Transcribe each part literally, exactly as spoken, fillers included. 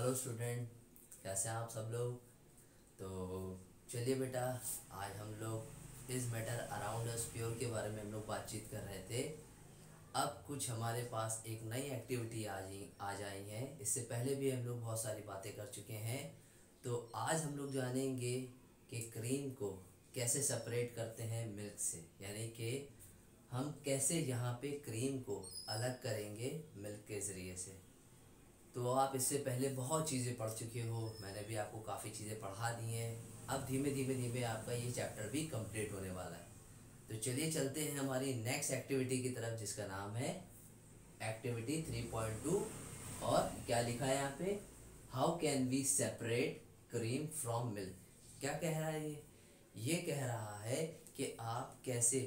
Hello student, कैसे हैं आप सब लोग। तो चलिए बेटा, आज हम लोग इस मैटर अराउंड अस प्योर के बारे में हम लोग बातचीत कर रहे थे। अब कुछ हमारे पास एक नई एक्टिविटी आ जी आ जाई है। इससे पहले भी हम लोग बहुत सारी बातें कर चुके हैं। तो आज हम लोग जानेंगे कि क्रीम को कैसे सेपरेट करते हैं मिल्क से, यानी कि हम कैसे यहाँ पे क्रीम को अलग करेंगे मिल्क के ज़रिए से। तो आप इससे पहले बहुत चीज़ें पढ़ चुके हो, मैंने भी आपको काफ़ी चीज़ें पढ़ा दी हैं। अब धीमे धीमे धीमे आपका ये चैप्टर भी कंप्लीट होने वाला है। तो चलिए चलते हैं हमारी नेक्स्ट एक्टिविटी की तरफ, जिसका नाम है एक्टिविटी थ्री पॉइंट टू। और क्या लिखा है यहाँ पे, how can we separate cream from milk. क्या कह रहा है ये ये कह रहा है कि आप कैसे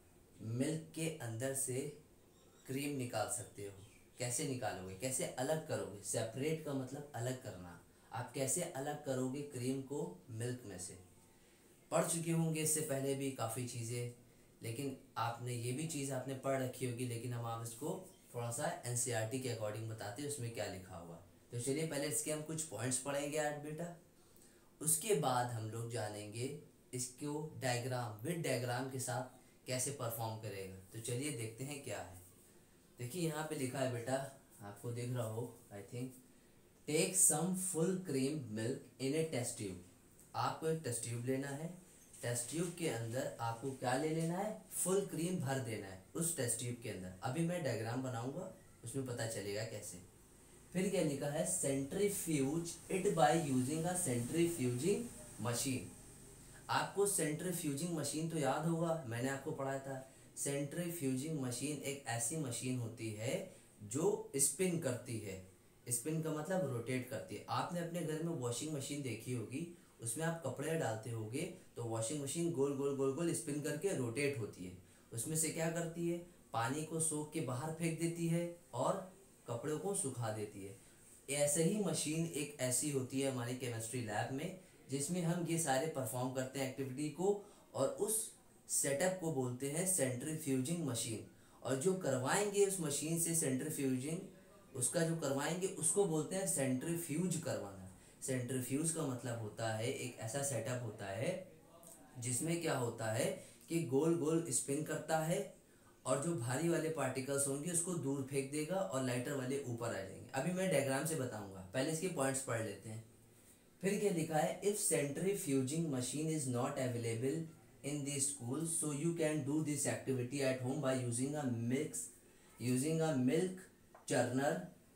मिल्क के अंदर से क्रीम निकाल सकते हो। कैसे निकालोगे, कैसे अलग करोगे। सेपरेट का मतलब अलग करना। आप कैसे अलग करोगे क्रीम को मिल्क में से। पढ़ चुके होंगे इससे पहले भी काफ़ी चीज़ें, लेकिन आपने ये भी चीज़ आपने पढ़ रखी होगी, लेकिन हम आप इसको थोड़ा सा एनसीईआरटी के अकॉर्डिंग बताते हैं उसमें क्या लिखा हुआ। तो चलिए पहले इसके हम कुछ पॉइंट्स पढ़ेंगे आज बेटा। उसके बाद हम लोग जानेंगे इसको डायग्राम विद डायग्राम के साथ कैसे परफॉर्म करेगा। तो चलिए देखते हैं क्या है। देखिए यहाँ पे लिखा है बेटा, आपको दिख रहा हो I think, take some full cream milk in a test tube. आपको एक टेस्ट ट्यूब लेना है। टेस्ट ट्यूब के अंदर आपको क्या ले लेना है, फुल क्रीम भर देना है उस टेस्ट ट्यूब के अंदर। अभी मैं डायग्राम बनाऊंगा, उसमें पता चलेगा कैसे। फिर क्या लिखा है, centrifuge it by using a centrifuging machine. आपको सेंट्रीफ्यूजिंग मशीन तो याद होगा, मैंने आपको पढ़ाया था। सेंट्रीफ्यूजिंग मशीन एक ऐसी मशीन होती है जो स्पिन करती है। स्पिन का मतलब रोटेट करती है। आपने अपने घर में वॉशिंग मशीन देखी होगी, उसमें आप कपड़े डालते होगे तो वॉशिंग मशीन गोल गोल गोल गोल स्पिन करके रोटेट होती है। उसमें से क्या करती है, पानी को सोख के बाहर फेंक देती है और कपड़ों को सुखा देती है। ऐसे ही मशीन एक ऐसी होती है हमारी केमिस्ट्री लैब में, जिसमें हम ये सारे परफॉर्म करते हैं एक्टिविटी को, और उस सेटअप को बोलते हैं सेंट्रीफ्यूजिंग मशीन। और जो करवाएंगे उस मशीन से सेंट्रीफ्यूजिंग, उसका जो करवाएंगे उसको बोलते हैं सेंट्रीफ्यूज करवाना। सेंट्रीफ्यूज का मतलब होता है एक ऐसा सेटअप होता है जिसमें क्या होता है कि गोल गोल स्पिन करता है और जो भारी वाले पार्टिकल्स होंगे उसको दूर फेंक देगा और लाइटर वाले ऊपर आ जाएंगे। अभी मैं डायग्राम से बताऊंगा, पहले इसके पॉइंट्स पढ़ लेते हैं। फिर क्या लिखा है, if centrifuging machine is not available in the school, so you can do this activity at home by using a mix using a milk churner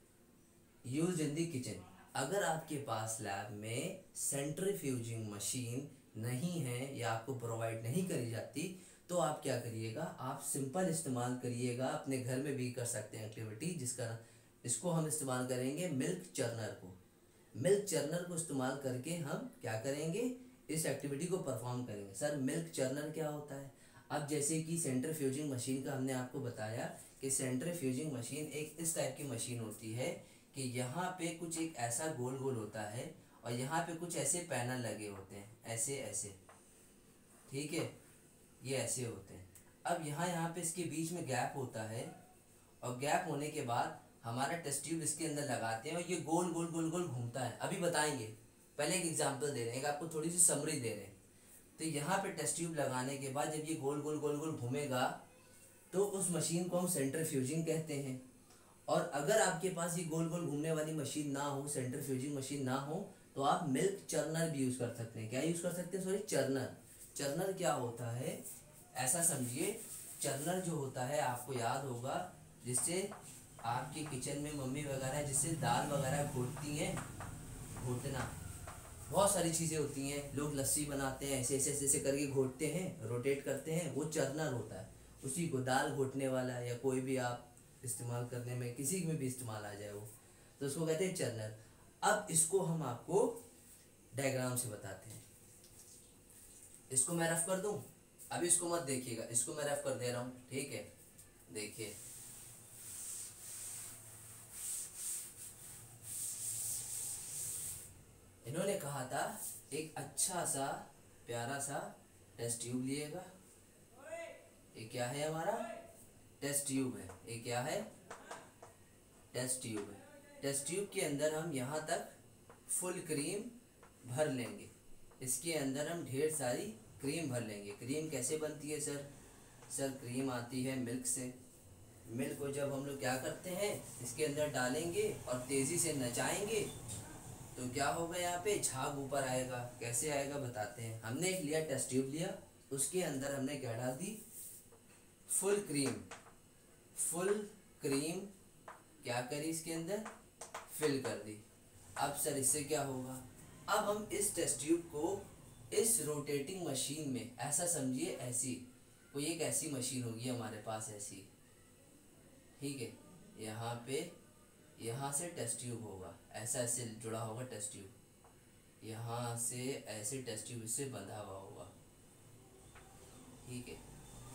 used in the kitchen। अगर आपके पास लैब में सेंट्रीफ्यूजिंग मशीन नहीं है या आपको provide नहीं करी जाती, तो आप क्या करिएगा, आप सिंपल इस्तेमाल करिएगा। अपने घर में भी कर सकते हैं एक्टिविटी, जिसका इसको हम इस्तेमाल करेंगे मिल्क चर्नर को। मिल्क चर्नर को इस्तेमाल करके हम क्या करेंगे, इस एक्टिविटी को परफॉर्म करेंगे। सर मिल्क चर्नर क्या होता है। अब जैसे कि सेंट्रीफ्यूजिंग मशीन का हमने आपको बताया कि सेंट्रीफ्यूजिंग मशीन एक इस टाइप की मशीन होती है कि यहाँ पे कुछ एक ऐसा गोल गोल होता है और यहाँ पे कुछ ऐसे पैनल लगे होते हैं, ऐसे ऐसे, ठीक है, ये ऐसे होते हैं। अब यहाँ यहाँ पे इसके बीच में गैप होता है और गैप होने के बाद हमारा टेस्ट ट्यूब इसके अंदर लगाते हैं और ये गोल गोल गोल गोल घूमता है। अभी बताएंगे, पहले एक एग्जांपल दे रहे हैं, आपको थोड़ी सी समरी दे रहे हैं। तो यहाँ पे टेस्ट ट्यूब लगाने के बाद जब ये गोल गोल गोल गोल घूमेगा तो उस मशीन को हम सेंट्रीफ्यूजिंग कहते हैं। और अगर आपके पास ये गोल गोल घूमने वाली मशीन ना हो, सेंट्रीफ्यूजिंग मशीन ना हो, तो आप मिल्क चर्नर भी यूज़ कर सकते हैं। क्या यूज़ कर सकते हैं, सॉरी चर्नर। चर्नर क्या होता है, ऐसा समझिए, चर्नर जो होता है आपको याद होगा, जिससे आपके किचन में मम्मी वगैरह जिससे दाल वगैरह घोटती हैं, घोटना, बहुत सारी चीज़ें होती हैं, लोग लस्सी बनाते हैं, ऐसे ऐसे ऐसे करके घोटते हैं, रोटेट करते हैं, वो चर्नर होता है। उसी को दाल घोटने वाला या कोई भी आप इस्तेमाल करने में, किसी में भी इस्तेमाल आ जाए वो, तो उसको कहते हैं चर्नर। अब इसको हम आपको डायग्राम से बताते हैं। इसको मैं रफ कर दूं, अभी इसको मत देखिएगा, इसको मैं रफ कर दे रहा हूँ, ठीक है। देखिए इन्होंने कहा था एक अच्छा सा प्यारा सा टेस्ट ट्यूब लिएगा। ये क्या है, हमारा टेस्ट ट्यूब है। ये क्या है, टेस्ट ट्यूब है। टेस्ट ट्यूब के अंदर हम यहाँ तक फुल क्रीम भर लेंगे। इसके अंदर हम ढेर सारी क्रीम भर लेंगे। क्रीम कैसे बनती है सर? सर क्रीम आती है मिल्क से। मिल्क को जब हम लोग क्या करते हैं, इसके अंदर डालेंगे और तेज़ी से नचाएंगे तो क्या होगा, यहाँ पे झाग ऊपर आएगा। कैसे आएगा बताते हैं। हमने एक लिया टेस्ट ट्यूब लिया, उसके अंदर हमने क्या डाल दी, फुल क्रीम। फुल क्रीम क्या करी, इसके अंदर फिल कर दी। अब सर इससे क्या होगा, अब हम इस टेस्ट ट्यूब को इस रोटेटिंग मशीन में, ऐसा समझिए ऐसी कोई एक ऐसी मशीन होगी हमारे पास ऐसी, ठीक है। यहाँ पे यहाँ से टेस्ट ट्यूब होगा, ऐसा ऐसे जुड़ा होगा टेस्ट ट्यूब, यहाँ से ऐसे टेस्ट ट्यूब इससे बंधा हुआ होगा, ठीक है।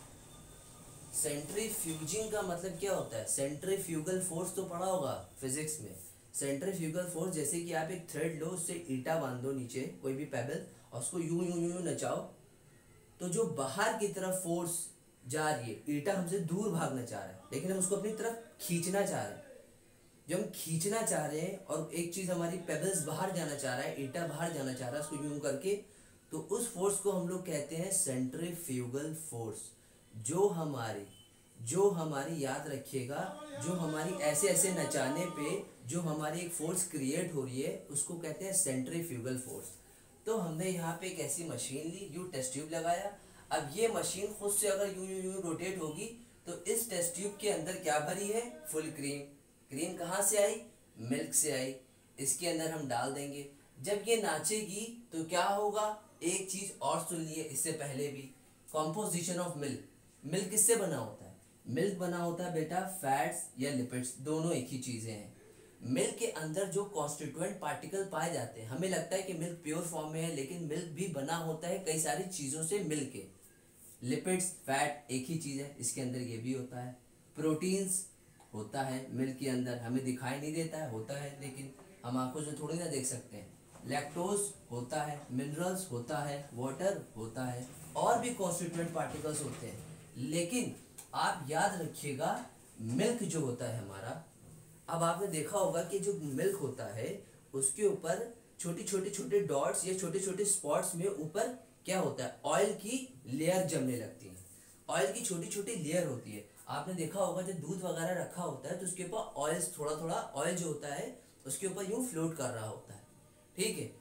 सेंट्रीफ्यूजिंग का मतलब क्या होता है? सेंट्रीफ्यूगल फोर्स तो पढ़ा होगा फिजिक्स में। सेंट्रीफ्यूगल फोर्स, जैसे कि आप एक थ्रेड लो, उससे ईटा बांध दो नीचे, कोई भी पेबल, और उसको यूं यूं यूं नचाओ, तो जो बाहर की तरफ फोर्स जा रही है, ईटा हमसे दूर भागना चाह रहा है लेकिन हम उसको अपनी तरफ खींचना चाह रहे हैं। जब हम खींचना चाह रहे हैं और एक चीज हमारी पेबल्स बाहर जाना चाह रहा है, ईटा बाहर जाना चाह रहा है, उसको यूं करके, तो उस फोर्स को हम लोग कहते हैं सेंट्रीफ्यूगल फोर्स। जो हमारी जो हमारी याद रखिएगा, जो हमारी ऐसे ऐसे नचाने पे जो हमारी एक फोर्स क्रिएट हो रही है, उसको कहते हैं सेंट्रीफ्यूगल फोर्स। तो हमने यहाँ पे एक ऐसी मशीन ली, यू टेस्ट ट्यूब लगाया। अब ये मशीन खुद से अगर यूं यूं यूं रोटेट होगी तो इस टेस्ट ट्यूब के अंदर क्या भरी है, फुल क्रीम। क्रीम कहाँ से आई, मिल्क से आई। इसके अंदर हम डाल देंगे। जब ये नाचेगी तो क्या होगा, एक चीज और सुन लिए इससे पहले भी, कॉम्पोजिशन ऑफ मिल्क। मिल्क किससे बना होता है? मिल्क बना होता है बेटा फैट्स या लिपिड्स, दोनों एक ही चीजें हैं। मिल्क के अंदर जो कॉन्स्टिट्यूएंट पार्टिकल पाए जाते हैं, हमें लगता है कि मिल्क प्योर फॉर्म में है, लेकिन मिल्क भी बना होता है कई सारी चीजों से मिल के। लिपिड्स, फैट एक ही चीज है, इसके अंदर ये भी होता है। प्रोटीन्स होता है मिल्क के अंदर, हमें दिखाई नहीं देता है, होता है, लेकिन हम आंखों से थोड़ी ना देख सकते हैं। लैक्टोज होता है, मिनरल्स होता है, वाटर होता है, और भी कॉन्स्टिट्यूएंट पार्टिकल्स होते हैं। लेकिन आप याद रखिएगा, मिल्क जो होता है हमारा, अब आपने देखा होगा कि जो मिल्क होता है उसके ऊपर छोटी छोटे छोटे डॉट्स या छोटे छोटे स्पॉट्स में ऊपर क्या होता है, ऑयल की लेयर जमने लगती है। ऑयल की छोटी छोटी लेयर होती है। आपने देखा होगा जब दूध वगैरह रखा होता है तो उसके ऊपर ऑयल, थोड़ा थोड़ा ऑयल जो होता है उसके ऊपर यूं फ्लोट कर रहा होता है, ठीक है।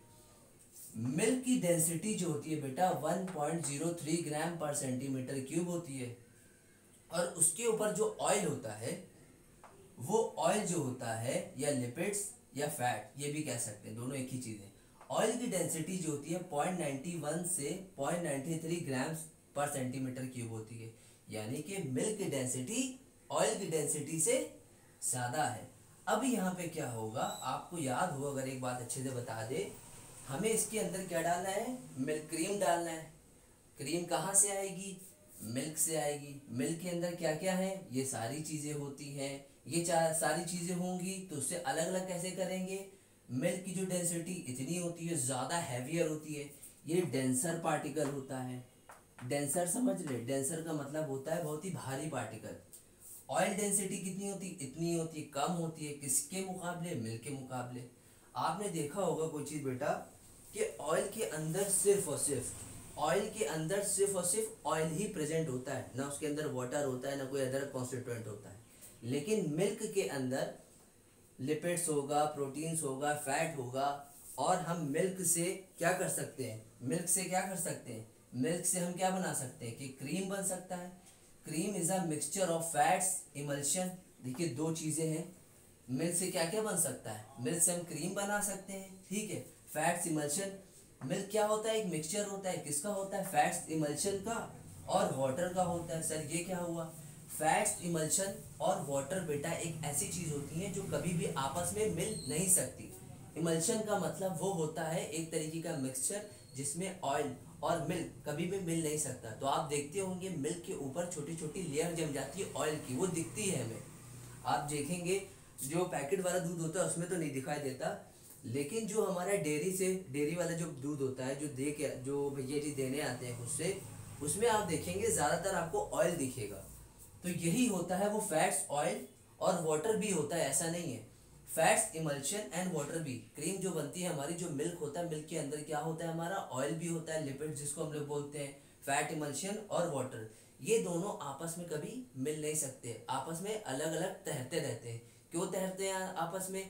मिल्क की डेंसिटी जो होती है बेटा one point zero three gram पर सेंटीमीटर क्यूब होती है, और उसके ऊपर जो ऑयल होता है वो ऑयल जो होता है या लिपिड्स या फैट, ये भी कह सकते हैं, दोनों एक ही चीज है। ऑयल की डेंसिटी जो होती है पॉइंट नाइन्टी वन से पॉइंट नाइन्टी थ्री ग्राम्स पर सेंटीमीटर क्यूब होती है। यानी कि मिल्क की डेंसिटी ऑयल की डेंसिटी से ज्यादा है। अब यहाँ पे क्या होगा, आपको याद हो अगर एक बात अच्छे से बता दे, हमें इसके अंदर क्या डालना है, मिल्क क्रीम डालना है। क्रीम कहाँ से आएगी, मिल्क से आएगी। मिल्क के अंदर क्या क्या है, ये सारी चीजें होती हैं। ये चार सारी चीजें होंगी तो उससे अलग अलग कैसे करेंगे, मिल्क की जो डेंसिटी इतनी होती है, ज्यादा हैवियर होती है, ये डेंसर पार्टिकल होता है। डेंसर समझ ले, डेंसर का मतलब होता है बहुत ही भारी पार्टिकल। ऑयल डेंसिटी कितनी होती, इतनी होती है, कम होती है, किसके मुकाबले, मिल्क के मुकाबले। आपने देखा होगा कोई चीज बेटा कि ऑयल के अंदर सिर्फ और सिर्फ ऑयल के अंदर सिर्फ और सिर्फ ऑयल ही प्रेजेंट होता है, ना उसके अंदर वाटर होता है, ना कोई अदर कॉन्स्टिट्यूएंट होता है। लेकिन मिल्क के अंदर लिपिड्स होगा, प्रोटीन्स होगा, फैट होगा, और हम मिल्क से क्या कर सकते हैं, मिल्क से क्या कर सकते हैं, मिल्क से हम क्या बना सकते हैं कि क्रीम बन सकता है। Cream is a mixture of fats emulsion. देखिए दो चीजें हैं, मिल्क से क्या क्या बन सकता है, मिल्क से हम क्रीम बना सकते हैं, ठीक है। फैट्स इमल्शन, मिल्क क्या होता है, एक मिक्सचर होता है, किसका होता है, फैट्स इमल्शन का और वाटर का होता है। सर ये क्या हुआ, फैट्स इमल्शन और वाटर बेटा एक ऐसी चीज होती है जो कभी भी आपस में मिल नहीं सकती। इमल्शन का मतलब वो होता है एक तरीके का मिक्सचर जिसमें ऑयल और मिल्क कभी भी मिल नहीं सकता। तो आप देखते होंगे मिल्क के ऊपर छोटी छोटी लेयर जम जाती है ऑयल की, वो दिखती है हमें। आप देखेंगे जो पैकेट वाला दूध होता है उसमें तो नहीं दिखाई देता, लेकिन जो हमारा डेयरी से डेयरी वाला जो दूध होता है, जो दे के जो भैया जी देने आते हैं उससे, उसमें आप देखेंगे ज्यादातर आपको ऑयल दिखेगा। तो यही होता है वो फैट्स, ऑयल और वाटर भी होता है, ऐसा नहीं है। फैट्स इमल्शन एंड वाटर भी, क्रीम जो बनती है हमारी, जो मिल्क होता है, मिल्क के अंदर क्या होता है हमारा, ऑयल भी होता है, लिपिड जिसको हम लोग बोलते हैं, फैट इमल्शन और वाटर, ये दोनों आपस में कभी मिल नहीं सकते, आपस में अलग अलग तैरते रहते हैं। क्यों तैरते हैं आपस में?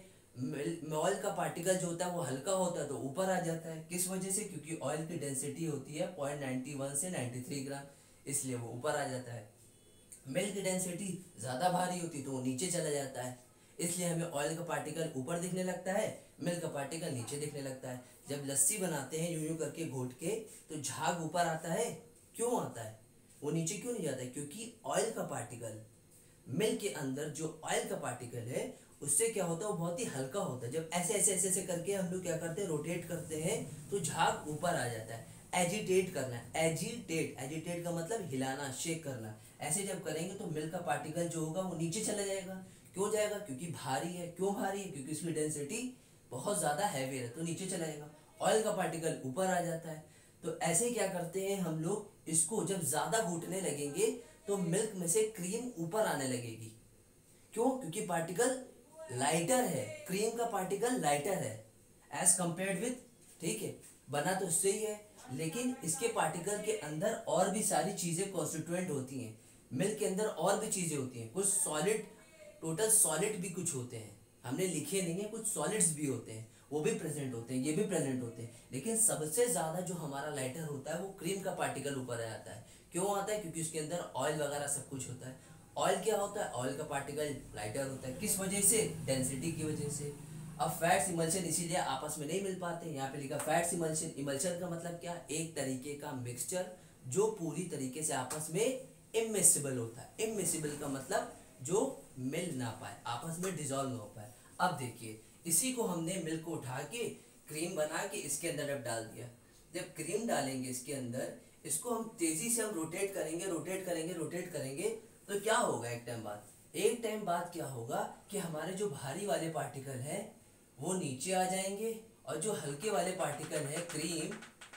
ऑयल का पार्टिकल जो होता है वो हल्का होता है तो ऊपर आ जाता है, किस वजह से? क्योंकि ऑयल की डेंसिटी होती है पॉइंट नाइन्टी वन से नाइन्टी थ्री ग्राम, इसलिए वो ऊपर आ जाता है। मिल्क की डेंसिटी ज़्यादा भारी होती तो वो नीचे चला जाता है, इसलिए हमें ऑयल का पार्टिकल ऊपर दिखने लगता है, मिल्क का पार्टिकल नीचे दिखने लगता है। जब लस्सी बनाते हैं यूं यूं करके घोट के तो झाग ऊपर आता है, क्यों आता है? वो नीचे क्यों नहीं जाता है? क्योंकि ऑयल का पार्टिकल, मिल्क के अंदर जो ऑयल का पार्टिकल है उससे क्या होता है, वो बहुत ही हल्का होता है। जब ऐसे ऐसे ऐसे ऐसे करके हम लोग क्या करते हैं, रोटेट करते हैं तो झाग ऊपर आ जाता है। एजिटेट करना, एजिटेट, एजिटेट का मतलब हिलाना, शेक करना। ऐसे जब करेंगे तो मिल्क का पार्टिकल जो होगा वो नीचे चला जाएगा। क्यों जाएगा? क्योंकि भारी है। क्यों भारी है? क्योंकि उसकी डेंसिटी बहुत ज़्यादा हैवी है तो नीचे चला जाएगा। ऑयल का पार्टिकल ऊपर आ जाता है। तो ऐसे क्या करते हैं हम लोग, इसको जब ज़्यादा घूटने लगेंगे तो मिल्क में से क्रीम ऊपर आने लगेगी। क्यों? क्योंकि पार्टिकल लाइटर है, क्रीम का पार्टिकल लाइटर है एज कंपेयर्ड विथ, ठीक है, बना तो उससे ही है, लेकिन इसके पार्टिकल के अंदर और भी सारी चीज़ें कॉन्स्टिट्यूएंट होती हैं। मिल्क के अंदर और भी चीज़ें होती हैं, कुछ सॉलिड, टोटल सॉलिड भी कुछ होते हैं, हमने लिखे नहीं है, कुछ सॉलिड्स भी होते हैं, वो भी प्रेजेंट होते हैं, ये भी प्रेजेंट होते हैं। लेकिन सबसे ज़्यादा जो हमारा लाइटर होता है वो क्रीम का पार्टिकल ऊपर आ जाता है। क्यों आता है? क्योंकि उसके अंदर ऑयल वगैरह सब कुछ होता है। ऑयल क्या होता है? ऑयल का पार्टिकल लाइटर होता है। किस वजह से? डेंसिटी की वजह से। अब फैट्स इमल्शन इसीलिए आपस में नहीं मिल पाते। यहाँ पे लिखा फैट्स इमल्शन। इमल्शन का मतलब क्या? एक तरीके का मिक्सचर जो पूरी तरीके से आपस में इमिसिबल होता है। इमिसिबल का मतलब जो मिल ना पाए, आपस में डिजोल्व ना हो पाए। अब देखिए, इसी को हमने मिल्क को उठा के क्रीम बना के इसके अंदर अब डाल दिया। जब क्रीम डालेंगे इसके अंदर, इसको हम तेजी से हम रोटेट करेंगे, रोटेट करेंगे, रोटेट करेंगे तो क्या होगा? एक टाइम बाद एक टाइम बाद क्या होगा कि हमारे जो भारी वाले पार्टिकल हैं वो नीचे आ जाएंगे और जो हल्के वाले पार्टिकल है क्रीम,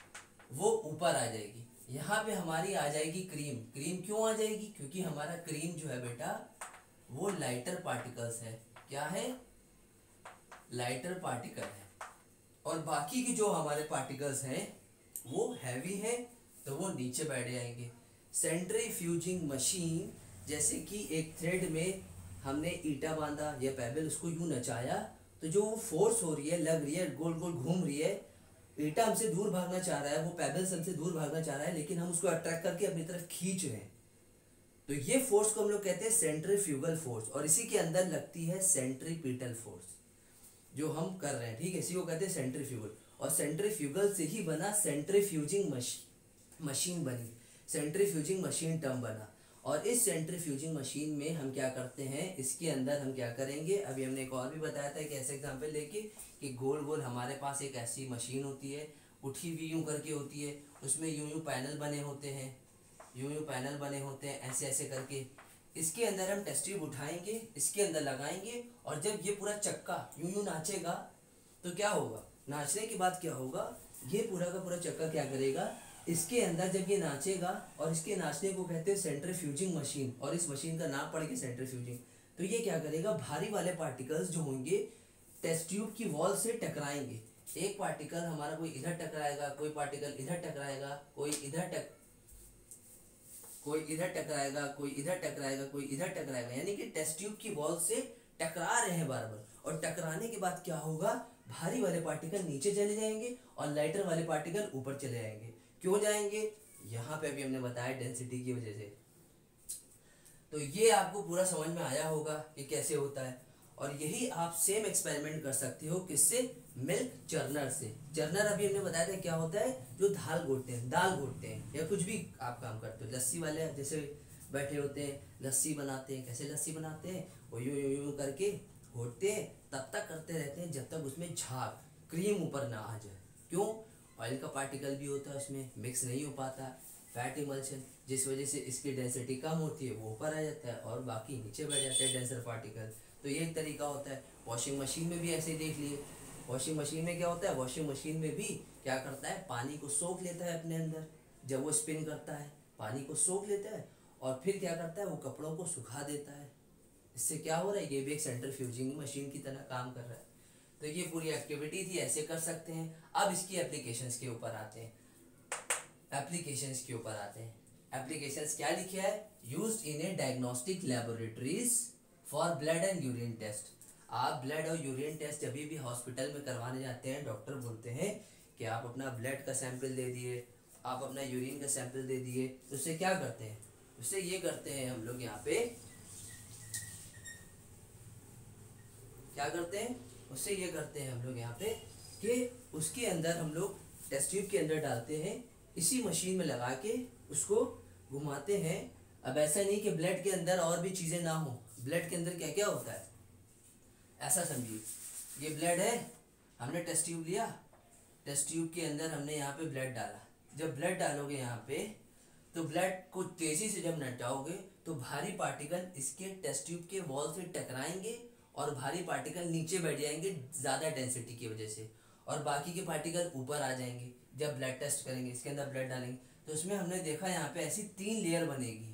वो ऊपर आ जाएगी। यहाँ पे हमारी आ जाएगी क्रीम। क्रीम क्यों आ जाएगी? क्योंकि हमारा क्रीम जो है बेटा वो लाइटर पार्टिकल्स है। क्या है? लाइटर पार्टिकल है। और बाकी की जो हमारे पार्टिकल्स हैं वो हैवी है तो वो नीचे बैठ जाएंगे। सेंट्रीफ्यूजिंग मशीन, जैसे कि एक थ्रेड में हमने ईटा बांधा या पेबल, उसको यूं नचाया तो जो वो फोर्स हो रही है, लग रही है, गोल गोल घूम रही है, ईटा हमसे दूर भागना चाह रहा है, वो पेबल हमसे दूर भागना चाह रहा है, लेकिन हम उसको अट्रैक्ट करके अपनी तरफ खींच रहे हैं। तो ये फोर्स को हम लोग कहते हैं सेंट्रीफ्यूगल फोर्स, और इसी के अंदर लगती है सेंट्रीपिटल फोर्स जो हम कर रहे हैं, ठीक है। इसी को कहते हैं सेंट्रीफ्यूगल, और सेंट्रीफ्यूगल से ही बना सेंट्रीफ्यूजिंग मशीन मशीन बनी, सेंट्रीफ्यूजिंग मशीन टर्म बना। और इस सेंट्रीफ्यूजिंग मशीन में हम क्या करते हैं, इसके अंदर हम क्या करेंगे, अभी हमने एक और भी बताया था कि ऐसे एग्जांपल लेके कि गोल गोल हमारे पास एक ऐसी मशीन होती है, उठी हुई यूं करके होती है, उसमें यूं यूं पैनल बने होते हैं, यूं यूं पैनल बने होते हैं ऐसे ऐसे करके। इसके अंदर हम टेस्ट ट्यूब उठाएंगे, इसके अंदर लगाएंगे, और जब ये पूरा चक्का यूं यूं नाचेगा तो क्या होगा, नाचने के बाद क्या होगा, ये पूरा का पूरा चक्का क्या करेगा, इसके अंदर जब ये नाचेगा, और इसके नाचने को कहते हैं सेंट्रीफ्यूजिंग मशीन, और इस मशीन का नाम पड़ गया सेंट्रीफ्यूजिंग। तो ये क्या करेगा, भारी वाले पार्टिकल्स जो होंगे टेस्ट ट्यूब की वॉल से टकराएंगे। एक पार्टिकल हमारा कोई इधर टकराएगा, कोई पार्टिकल इधर टकराएगा, कोई इधर टक कोई इधर टकराएगा, कोई इधर टकराएगा, कोई इधर टकराएगा, यानी कि टेस्ट ट्यूब की वॉल से टकरा रहे हैं बार बार। और टकराने के बाद क्या होगा, भारी वाले पार्टिकल नीचे चले जाएंगे और लाइटर वाले पार्टिकल ऊपर चले जाएंगे। क्यों जाएंगे? यहाँ पे अभी हमने बताया डेंसिटी की वजह से। तो ये आपको पूरा समझ में आया होगा कि कैसे होता है। और यही आप सेम एक्सपेरिमेंट कर सकते हो, किससे, मिल्क चर्नर से। चर्नर अभी हमने बताया था क्या होता है, जो दाल घोटते हैं, दाल घोटते हैं या कुछ भी आप काम करते हो। लस्सी वाले जैसे बैठे होते हैं, लस्सी बनाते हैं, कैसे लस्सी बनाते हैं, वो यूं यूं यूं करके घोटते हैं, तब तक करते रहते हैं जब तक उसमें झाग, क्रीम ऊपर ना आ जाए। क्यों? ऑयल का पार्टिकल भी होता है उसमें, मिक्स नहीं हो पाता, फैट इमल्शन, जिस वजह से इसकी डेंसिटी कम होती है, वो ऊपर आ जाता है और बाकी नीचे बैठ जाते हैं डेंसर पार्टिकल। तो ये एक तरीका होता है। वॉशिंग मशीन में भी ऐसे ही देख लिए। वॉशिंग मशीन में क्या होता है, वॉशिंग मशीन में भी क्या करता है, पानी को सोख लेता है अपने अंदर। जब वो स्पिन करता है पानी को सोख लेता है और फिर क्या करता है, वो कपड़ों को सुखा देता है। इससे क्या हो रहा है, ये भी एक सेंट्रीफ्यूजिंग मशीन की तरह काम कर रहा है। तो ये पूरी एक्टिविटी थी, ऐसे कर सकते हैं। अब इसकी एप्लीकेशंस के ऊपर आते हैं, एप्लीकेशंस के ऊपर आते हैं। एप्लीकेशंस क्या लिखा है, used in a diagnostic laboratories for blood and urine test. आप ब्लड और यूरिन टेस्ट जब भी हॉस्पिटल में करवाने जाते हैं, डॉक्टर बोलते हैं कि आप अपना ब्लड का सैंपल दे दिए, आप अपना यूरिन का सैंपल दे दिए, तो उससे क्या करते हैं, उससे ये करते हैं हम लोग यहाँ पे क्या करते हैं, उससे ये करते हैं हम लोग यहाँ पे कि उसके अंदर हम लोग टेस्ट ट्यूब के अंदर डालते हैं, इसी मशीन में लगा के उसको घुमाते हैं। अब ऐसा नहीं कि ब्लड के अंदर और भी चीज़ें ना हो, ब्लड के अंदर क्या क्या होता है, ऐसा समझिए, ये ब्लड है, हमने टेस्ट ट्यूब लिया, टेस्ट ट्यूब के अंदर हमने यहाँ पे ब्लड डाला। जब ब्लड डालोगे यहाँ पे, तो ब्लड को तेज़ी से जब नचाओगे तो भारी पार्टिकल इसके टेस्ट ट्यूब के वॉल से टकराएंगे और भारी पार्टिकल नीचे बैठ जाएंगे ज़्यादा डेंसिटी की वजह से, और बाकी के पार्टिकल ऊपर आ जाएंगे। जब ब्लड टेस्ट करेंगे, इसके अंदर ब्लड डालेंगे, तो उसमें हमने देखा यहाँ पे ऐसी तीन लेयर बनेगी।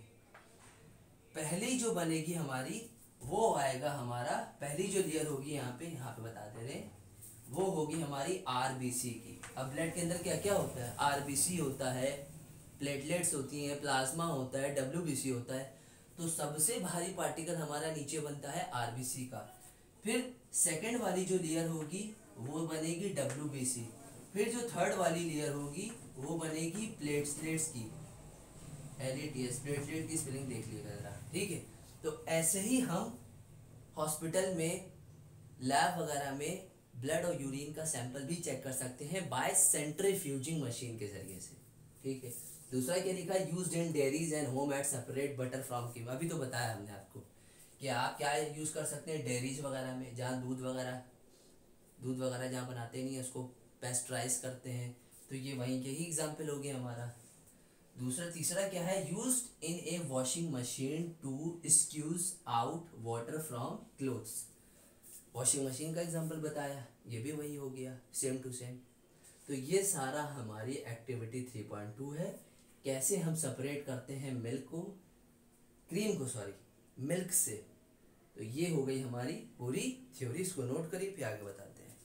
पहली जो बनेगी हमारी, वो आएगा हमारा, पहली जो लेयर होगी यहाँ पे, यहाँ पे बता दे रहे, वो होगी हमारी आरबीसी की। अब ब्लड के अंदर क्या क्या होता है, आरबीसी होता है, प्लेटलेट्स होती हैं, प्लाज्मा होता है, डब्ल्यूबीसी होता है। तो सबसे भारी पार्टिकल हमारा नीचे बनता है आरबीसी का। फिर सेकंड वाली जो लेयर होगी वो बनेगी डब्ल्यूबीसी। फिर जो थर्ड वाली लेयर होगी वो बनेगी प्लेटलेट्स की, L E T S, platelet की स्पेलिंग देख लीजिएगा जरा, ठीक है। तो ऐसे ही हम हॉस्पिटल में, लैब वगैरह में ब्लड और यूरिन का सैंपल भी चेक कर सकते हैं बाय सेंट्रीफ्यूजिंग मशीन के जरिए से, ठीक है। दूसरा क्या लिखा है, used in dairies and home at separate butter from cream. अभी तो बताया हमने आपको कि आप क्या यूज़ कर सकते हैं डेयरीज वगैरह में, जहाँ दूध वगैरह दूध वगैरह जहाँ बनाते नहीं है उसको पेस्टराइज करते हैं, तो ये वहीं के ही एग्जाम्पल हो गया हमारा। दूसरा तीसरा क्या है, used in a washing machine to squeeze out water from clothes. Washing machine का एग्जाम्पल बताया, ये भी वही हो गया, सेम टू सेम। तो ये सारा हमारी एक्टिविटी थ्री पॉइंट टू है, कैसे हम सेपरेट करते हैं मिल्क को, क्रीम को सॉरी मिल्क से। तो ये हो गई हमारी पूरी थ्योरी, इसको नोट करिए फिर आगे बताते हैं।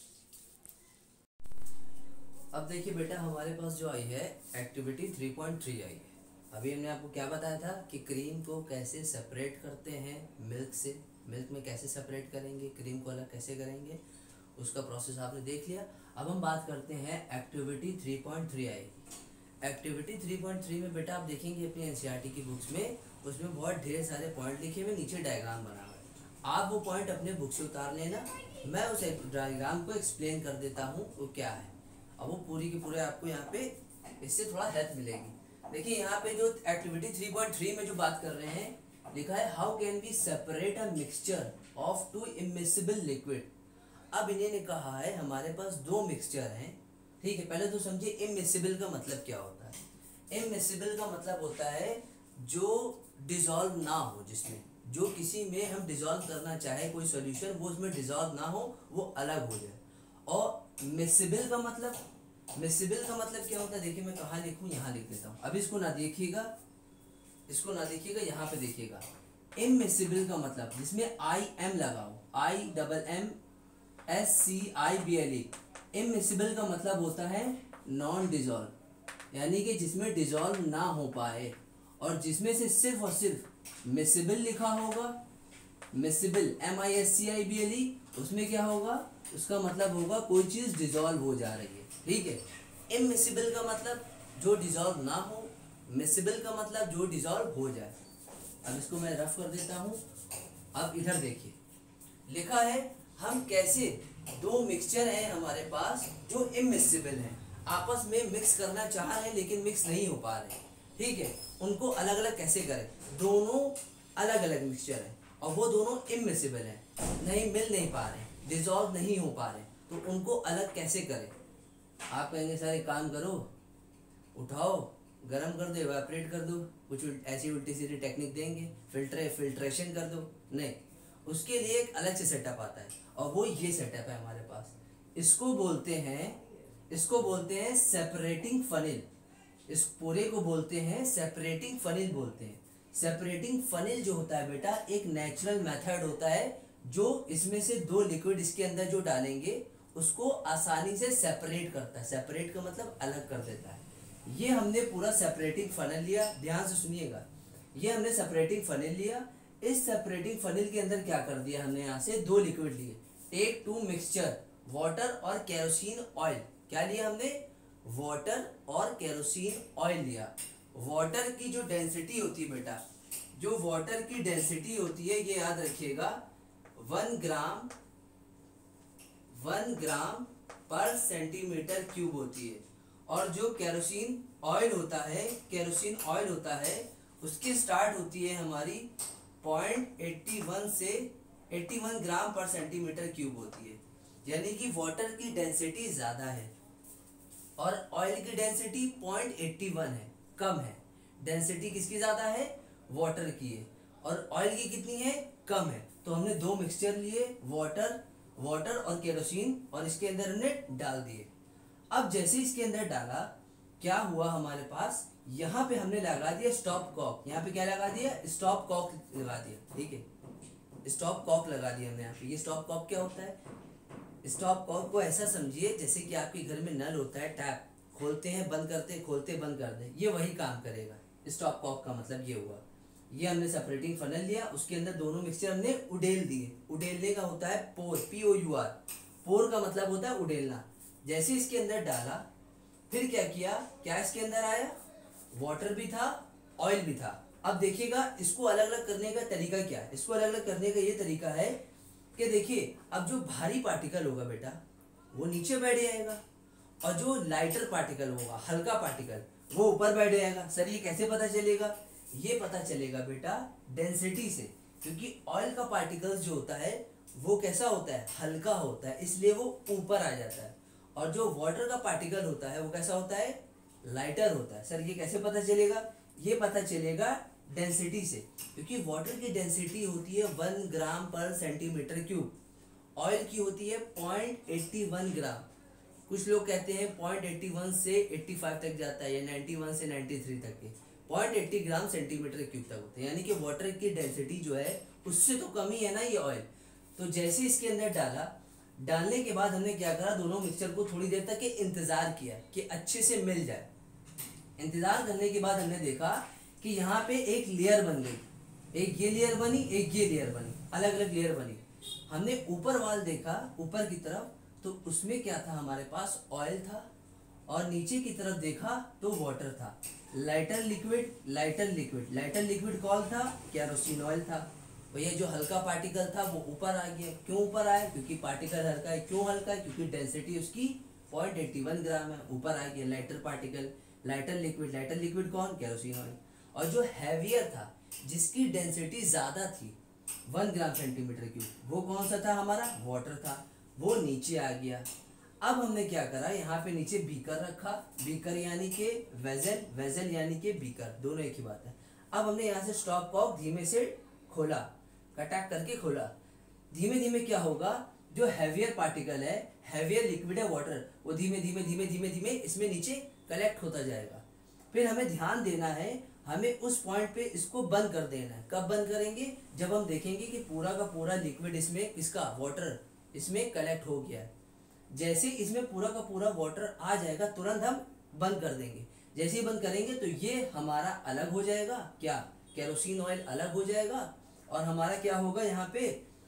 अब देखिए बेटा, हमारे पास जो आई है एक्टिविटी थ्री पॉइंट थ्री आई है। अभी हमने आपको क्या बताया था कि क्रीम को कैसे सेपरेट करते हैं मिल्क से, मिल्क में कैसे सेपरेट करेंगे, क्रीम को अलग कैसे करेंगे, उसका प्रोसेस आपने देख लिया। अब हम बात करते हैं एक्टिविटी थ्री पॉइंट थ्री आई। एक्टिविटी थ्री पॉइंट थ्री में बेटा आप देखेंगे अपनी एनसीईआरटी की बुक्स में, उसमें बहुत ढेर सारे पॉइंट लिखे हुए, नीचे डायग्राम बना हुआ है। आप वो पॉइंट अपने बुक से उतार लेना, मैं उस डायग्राम को एक्सप्लेन कर देता हूँ वो क्या है। अब वो पूरी की पूरे आपको यहाँ पे इससे थोड़ा हेल्प मिलेगी। देखिए यहाँ पे जो एक्टिविटी थ्री पॉइंट थ्री में जो बात कर रहे हैं, लिखा है how can we separate a mixture of two immiscible liquid. अब इन्हें ने कहा है हमारे पास दो मिक्सचर हैं, ठीक है। पहले तो समझिए इमिसिबल का मतलब क्या होता है। इमिसिबल का मतलब होता है जो डिसॉल्व ना हो, जिसमें जो किसी में हम डिसॉल्व करना चाहे कोई सॉल्यूशन, वो उसमें डिसॉल्व ना हो, वो अलग हो जाए। और मिसिबल का मतलब, मिसिबल का मतलब क्या होता है, देखिए मैं कहाँ लिखूँ, यहाँ लिख देता हूँ। अब इसको ना देखिएगा, इसको ना देखिएगा, यहाँ पे देखिएगा। इमिसिबल का मतलब जिसमें आई एम लगाओ, I double M S C I B L E. इमिसिबल का मतलब होता है नॉन डिजॉल्व, यानी कि जिसमें डिजॉल्व ना हो पाए, और जिसमें से सिर्फ और सिर्फ मिसिबल लिखा होगा, miscible M I S C I B L E, उसमें क्या होगा, उसका मतलब होगा कोई चीज़ डिजॉल्व हो जा रही है, ठीक है। इमिसिबल का मतलब जो डिजॉल्व ना हो, मिसिबल का मतलब जो डिजॉल्व हो जाए। अब इसको मैं रफ कर देता हूँ। अब इधर देखिए लिखा है हम कैसे दो मिक्सचर हैं हमारे पास जो इमिसिबल हैं, आपस में मिक्स करना चाह रहे हैं लेकिन मिक्स नहीं हो पा रहे, ठीक है। उनको अलग अलग कैसे करें, दोनों अलग अलग मिक्सचर हैं और वो दोनों इमिसिबल हैं, नहीं मिल नहीं पा रहे, डिजॉल्व नहीं हो पा रहे, तो उनको अलग कैसे करें। आप कहेंगे सर एक काम करो, उठाओ गरम कर दो, इवेपोरेट कर दो, कुछ ऐसी उल्टी सीधी टेक्निक देंगे, फिल्टर फिल्ट्रेशन कर दो, नहीं, उसके लिए एक अलग से सेटअप आता है और वो ये सेटअप है हमारे पास। इसको बोलते हैं इसको बोलते हैं सेपरेटिंग फनिल। इस पूरे को बोलते हैं सेपरेटिंग फनिल बोलते हैं। सेपरेटिंग फनिल जो होता है बेटा एक नेचुरल मेथड होता है जो इसमें से दो लिक्विड इसके अंदर जो डालेंगे उसको आसानी से सेपरेट करता है। सेपरेट का मतलब अलग कर देता है। ये हमने पूरा सेपरेटिंग फनिल लिया, ध्यान से सुनिएगा। ये हमने सेपरेटिंग फनिल लिया। इस सेपरेटिंग फनिल के अंदर क्या कर दिया हमने, यहाँ से दो लिक्विड लिए। टेक टू मिक्सचर वाटर और केरोसिन ऑयल। क्या लिया हमने, वाटर और केरोसिन ऑयल लिया। वाटर की जो डेंसिटी होती है बेटा, जो वाटर की डेंसिटी होती है ये याद रखिएगा, वन ग्राम वन ग्राम पर सेंटीमीटर क्यूब होती है। और जो केरोसिन ऑयल होता है केरोसिन ऑयल होता है उसकी स्टार्ट होती है हमारी पॉइंट एट्टी वन से इक्यासी ग्राम पर सेंटीमीटर क्यूब होती है। यानी कि वाटर की डेंसिटी ज़्यादा है और ऑयल की डेंसिटी पॉइंट एट्टी वन है, कम है। डेंसिटी किसकी ज़्यादा है, वाटर की है, और ऑयल की कितनी है, कम है। तो हमने दो मिक्सचर लिए, वाटर वाटर और केरोसिन, और इसके अंदर हमने डाल दिए। अब जैसे इसके अंदर डाला क्या हुआ हमारे पास, यहाँ पे हमने लगा दिया स्टॉप कॉक। यहाँ पे क्या लगा दिया, स्टॉप कॉक लगा दिया। ठीक है, स्टॉप कॉक लगा दिया हमने यहाँ पे। ये स्टॉप कॉक क्या होता है, स्टॉप कॉक को ऐसा समझिए जैसे कि आपके घर में नल होता है, टैप खोलते हैं बंद करते हैं, खोलते बंद कर दें, ये वही काम करेगा। स्टॉप कॉक का मतलब ये हुआ। ये हमने सेपरेटिंग फनल लिया, उसके अंदर दोनों मिक्सचर हमने उडेल दिए। उडेलने का होता है pour, P O U R. Pour का मतलब होता है उडेलना। जैसे इसके अंदर डाला, फिर क्या किया, क्या इसके अंदर आया, वाटर भी था, ऑयल भी था। अब देखिएगा इसको अलग अलग करने का तरीका क्या है। इसको अलग अलग करने का ये तरीका है कि देखिए, अब जो भारी पार्टिकल होगा बेटा वो नीचे बैठ जाएगा, और जो लाइटर पार्टिकल होगा, हल्का पार्टिकल, वो ऊपर बैठ जाएगा। सर ये कैसे पता चलेगा, ये पता चलेगा बेटा डेंसिटी से, क्योंकि ऑयल का पार्टिकल्स जो होता है वो कैसा होता है, हल्का होता है, इसलिए वो ऊपर आ जाता है। और जो वाटर का पार्टिकल होता है वो कैसा होता है, लाइटर होता है। सर ये कैसे पता चलेगा, ये पता चलेगा डेंसिटी से, क्योंकि वाटर की डेंसिटी होती है वन ग्राम पर सेंटीमीटर क्यूब, ऑयल की होती है पॉइंट एट्टी वन ग्राम। कुछ लोग कहते हैं पॉइंट एट्टी वन से एट्टी फाइव तक जाता है, या नाइन्टी वन से नाइन्टी थ्री तक के, point eighty gram centimetre cube तक होते हैं। यानी कि वाटर की डेंसिटी जो है उससे तो कम ही है ना ये ऑयल। तो जैसे इसके अंदर डाला, डालने के बाद हमने क्या करा, दोनों मिक्सचर को थोड़ी देर तक के इंतजार किया कि अच्छे से मिल जाए। इंतजार करने के बाद हमने देखा कि यहाँ पे एक लेयर बन गई, एक ये लेयर बनी, एक ये लेयर बनी, अलग अलग लेयर बनी। हमने ऊपर वाल देखा, ऊपर की तरफ, तो उसमें क्या था, हमारे पास ऑयल था, और नीचे की तरफ देखा तो वाटर था। Lighter liquid, lighter liquid lighter liquid कौन था, केरोसिन ऑयल था। भैया जो हल्का पार्टिकल था वो ऊपर आ गया। क्यों ऊपर आया, क्योंकि पार्टिकल हल्का है। क्यों हल्का है, क्योंकि डेंसिटी उसकी पॉइंट एट्टी वन ग्राम है, ऊपर आ गया lighter particle. Lighter liquid, lighter liquid कौन, केरोसिन ऑयल। और जो हैवियर था, जिसकी डेंसिटी ज्यादा थी वन ग्राम सेंटीमीटर क्यूब, वो कौन सा था हमारा, वाटर था, वो नीचे आ गया। अब हमने क्या करा, यहाँ पे नीचे बीकर रखा, बीकर यानी कि वेजल, वेजल यानी कि बीकर, दोनों एक ही बात है। अब हमने यहाँ से स्टॉप कॉक धीमे से खोला, कटैक करके खोला। धीमे धीमे क्या होगा, जो हैवियर पार्टिकल है, हैवियर लिक्विड है वाटर, वो धीमे धीमे धीमे धीमे धीमे इसमें नीचे कलेक्ट होता जाएगा। फिर हमें ध्यान देना है, हमें उस पॉइंट पे इसको बंद कर देना है। कब बंद करेंगे, जब हम देखेंगे कि पूरा का पूरा लिक्विड इसमें, इसका वाटर इसमें कलेक्ट हो गया है। जैसे इसमें पूरा का पूरा वाटर आ जाएगा, तुरंत हम बंद कर देंगे। जैसे ही बंद करेंगे तो ये हमारा अलग हो जाएगा, क्या, केरोसिन ऑयल अलग हो जाएगा, और हमारा क्या होगा, यहाँ पे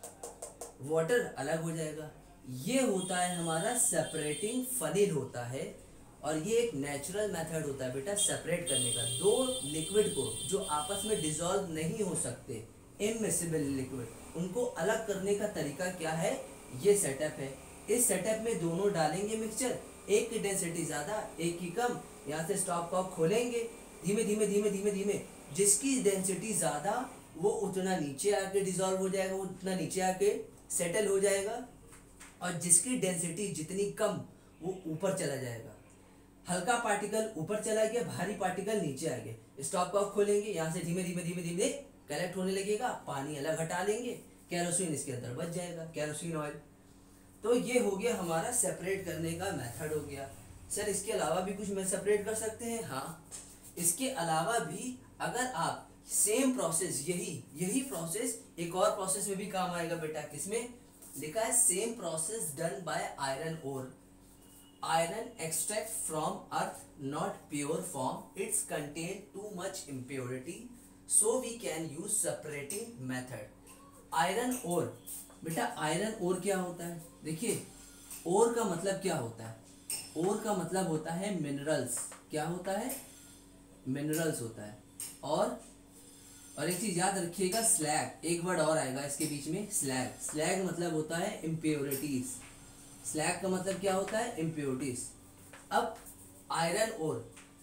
वाटर अलग हो जाएगा। ये होता है हमारा सेपरेटिंग फनिल होता है, और ये एक नेचुरल मेथड होता है बेटा सेपरेट करने का। दो लिक्विड को जो आपस में डिसॉल्व नहीं हो सकते, इमिसिबल लिक्विड, उनको अलग करने का तरीका क्या है, ये सेटअप है। इस सेटअप में दोनों डालेंगे मिक्सचर, एक की डेंसिटी ज़्यादा, एक की कम। यहाँ से स्टॉप कॉक खोलेंगे, धीमे धीमे धीमे धीमे धीमे, जिसकी डेंसिटी ज़्यादा वो उतना नीचे आके डिसॉल्व हो जाएगा, वो उतना नीचे आके सेटल हो जाएगा, और जिसकी डेंसिटी जितनी कम वो ऊपर चला जाएगा। हल्का पार्टिकल ऊपर चला गया, भारी पार्टिकल नीचे आ गया। स्टॉप कॉक खोलेंगे, यहाँ से धीमे धीमे धीमे धीमे कलेक्ट होने लगेगा, पानी अलग हटा लेंगे, केरोसिन इसके अंदर बच जाएगा, केरोसिन ऑयल। तो ये हो गया हमारा सेपरेट करने का मेथड हो गया। सर इसके अलावा भी कुछ मैं सेपरेट कर सकते हैं, हाँ। इसके अलावा भी अगर आप सेम प्रोसेस, यही यही प्रोसेस एक और प्रोसेस में भी काम आएगा बेटा। किसमें लिखा है? Same process done by iron ore, iron extract from earth not pure form, it's contain too much impurity, so we can use separating method। iron ore बेटा, iron ore क्या होता है? देखिए ore का मतलब क्या होता है? ore का मतलब होता है मिनरल्स। क्या होता है? मिनरल्स होता है। और और एक चीज याद रखिएगा, स्लैग, एक वर्ड और आएगा इसके बीच में, स्लैग। स्लैग मतलब होता है इम्प्योरिटीज। स्लैग का मतलब क्या होता है? इम्प्योरिटीज। अब आयरन ओर,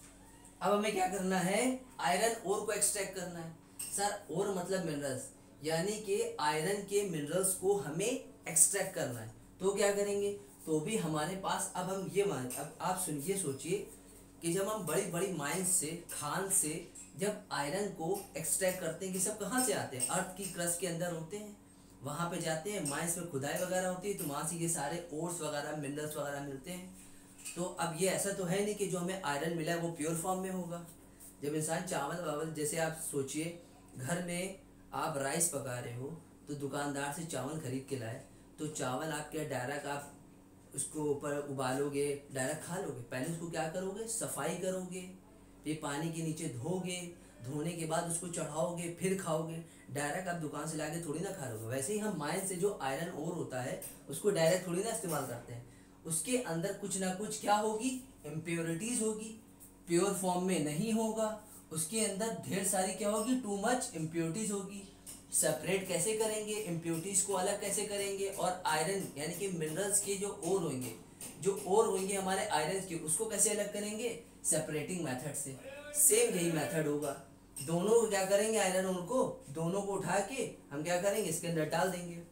अब हमें क्या करना है? आयरन ओर को एक्सट्रैक्ट करना है। सर ओर मतलब मिनरल्स, यानी कि आयरन के मिनरल्स को हमें एक्सट्रैक्ट करना है। तो क्या करेंगे? तो भी हमारे पास, अब हम ये मान, अब आप सुनिए, सोचिए कि जब हम बड़ी बड़ी माइंस से, खान से जब आयरन को एक्सट्रैक्ट करते हैं, कि सब कहाँ से आते हैं? अर्थ की क्रस्ट के अंदर होते हैं, वहाँ पे जाते हैं, माइंस में खुदाई वगैरह होती है, तो वहाँ से ये सारे ओर्स वगैरह, मिनरल्स वगैरह मिलते हैं। तो अब ये ऐसा तो है नहीं कि जो हमें आयरन मिला है वो प्योर फॉर्म में होगा। जब इंसान चावल वावल, जैसे आप सोचिए घर में आप राइस पका रहे हो, तो दुकानदार से चावल खरीद के लाए, तो चावल आप क्या डायरेक्ट आप उसको ऊपर उबालोगे, डायरेक्ट खा लोगे? पहले उसको क्या करोगे? सफाई करोगे, फिर पानी के नीचे धोगे, धोने के बाद उसको चढ़ाओगे, फिर खाओगे। डायरेक्ट आप दुकान से लाके थोड़ी ना खा लोगे। वैसे ही हम माइंड से जो आयरन ओर होता है उसको डायरेक्ट थोड़ी ना इस्तेमाल करते हैं। उसके अंदर कुछ ना कुछ क्या होगी? इम्प्योरिटीज होगी, प्योर फॉर्म में नहीं होगा। उसके अंदर ढेर सारी क्या होगी? टू मच इम्प्योरिटीज होगी। सेपरेट कैसे करेंगे? इम्प्योरिटीज को अलग कैसे करेंगे? और आयरन यानी कि मिनरल्स के जो ओर होंगे, जो ओर होंगे हमारे आयरन के, उसको कैसे अलग करेंगे? सेपरेटिंग मेथड से। सेम यही मेथड होगा। दोनों को क्या करेंगे? आयरन ओर को दोनों को उठा के हम क्या करेंगे? इसके अंदर डाल देंगे।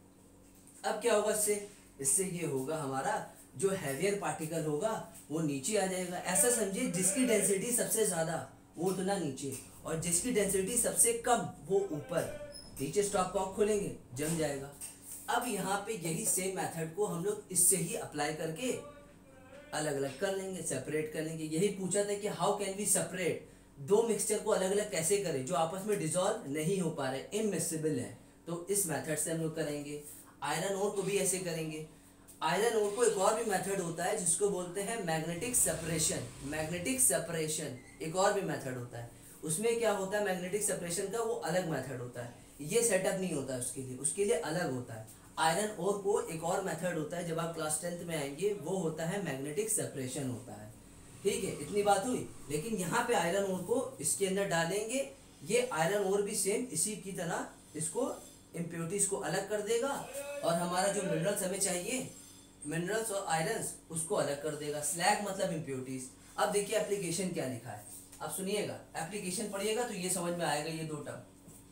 अब क्या होगा इससे? इससे ये होगा, हमारा जो हैवियर पार्टिकल होगा वो नीचे आ जाएगा। ऐसा समझिए जिसकी डेंसिटी सबसे ज्यादा वो उतना नीचे, और जिसकी डेंसिटी सबसे कम वो ऊपर। नीचे स्टॉप कॉक खोलेंगे, जम जाएगा। अब यहाँ पे यही सेम मेथड को हम लोग इससे ही अप्लाई करके अलग अलग कर लेंगे, सेपरेट कर लेंगे। यही पूछा था कि हाउ कैन वी सेपरेट, दो मिक्सचर को अलग अलग कैसे करें जो आपस में डिसॉल्व नहीं हो पा रहे, इमिसिबल है। तो इस मेथड से हम लोग करेंगे। आयरन ओर को भी ऐसे करेंगे। आयरन ओर को एक और भी मेथड होता है जिसको बोलते हैं मैग्नेटिक सेपरेशन। मैग्नेटिक सेपरेशन एक और भी मेथड होता है। उसमें क्या होता है? मैग्नेटिक सेपरेशन का वो अलग मेथड होता है, ये सेटअप नहीं होता है उसके लिए, उसके लिए अलग होता है। आयरन ओर को एक और मेथड होता है, जब आप क्लास टेंथ में आएंगे, वो होता है मैग्नेटिक सेपरेशन होता है। ठीक है, इतनी बात हुई। लेकिन यहाँ पे आयरन ओर को इसके अंदर डालेंगे। ये आयरन ओर भी सेम इसी की तरह इसको इम्प्योरिटीज को अलग कर देगा, और हमारा जो मिनरल्स हमें चाहिए, मिनरल्स और आयरन्स, उसको अलग कर देगा। स्लैग मतलब इम्प्योरिटीज। अब देखिए एप्लीकेशन क्या लिखा है, अब सुनिएगा, एप्लीकेशन पढ़िएगा तो ये समझ में आएगा ये दो term.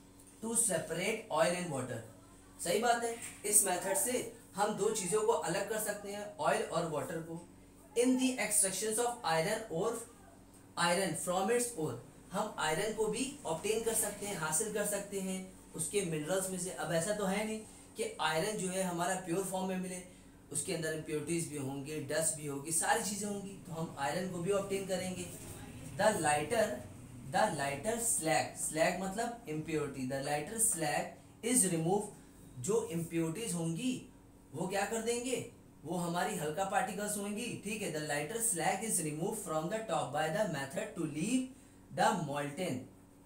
To separate oil and water. सही बात है, इस मेथड से हम दो चीजों को अलग कर सकते हैं, ऑयल और वाटर को। In the extraction of iron और आयरन फ्रॉम इट्स ओर, हम आयरन को भी ऑब्टेन कर सकते हैं, हासिल कर सकते हैं उसके मिनरल्स में से। अब ऐसा तो है नहीं कि आयरन जो है हमारा प्योर फॉर्म में मिले, उसके अंदर इम्प्योरिटीज भी होंगे, डस्ट भी होगी, सारी चीजें होंगी, तो हम आयरन को भी ऑब्टेन करेंगे। The lighter the lighter slag, slag मतलब impurity, the lighter slag is remove, जो इम्प्योरिटीज होंगी वो क्या कर देंगे? वो हमारी हल्का पार्टिकल्स होंगी। ठीक है, the lighter slag is remove from the top by the method to leave the molten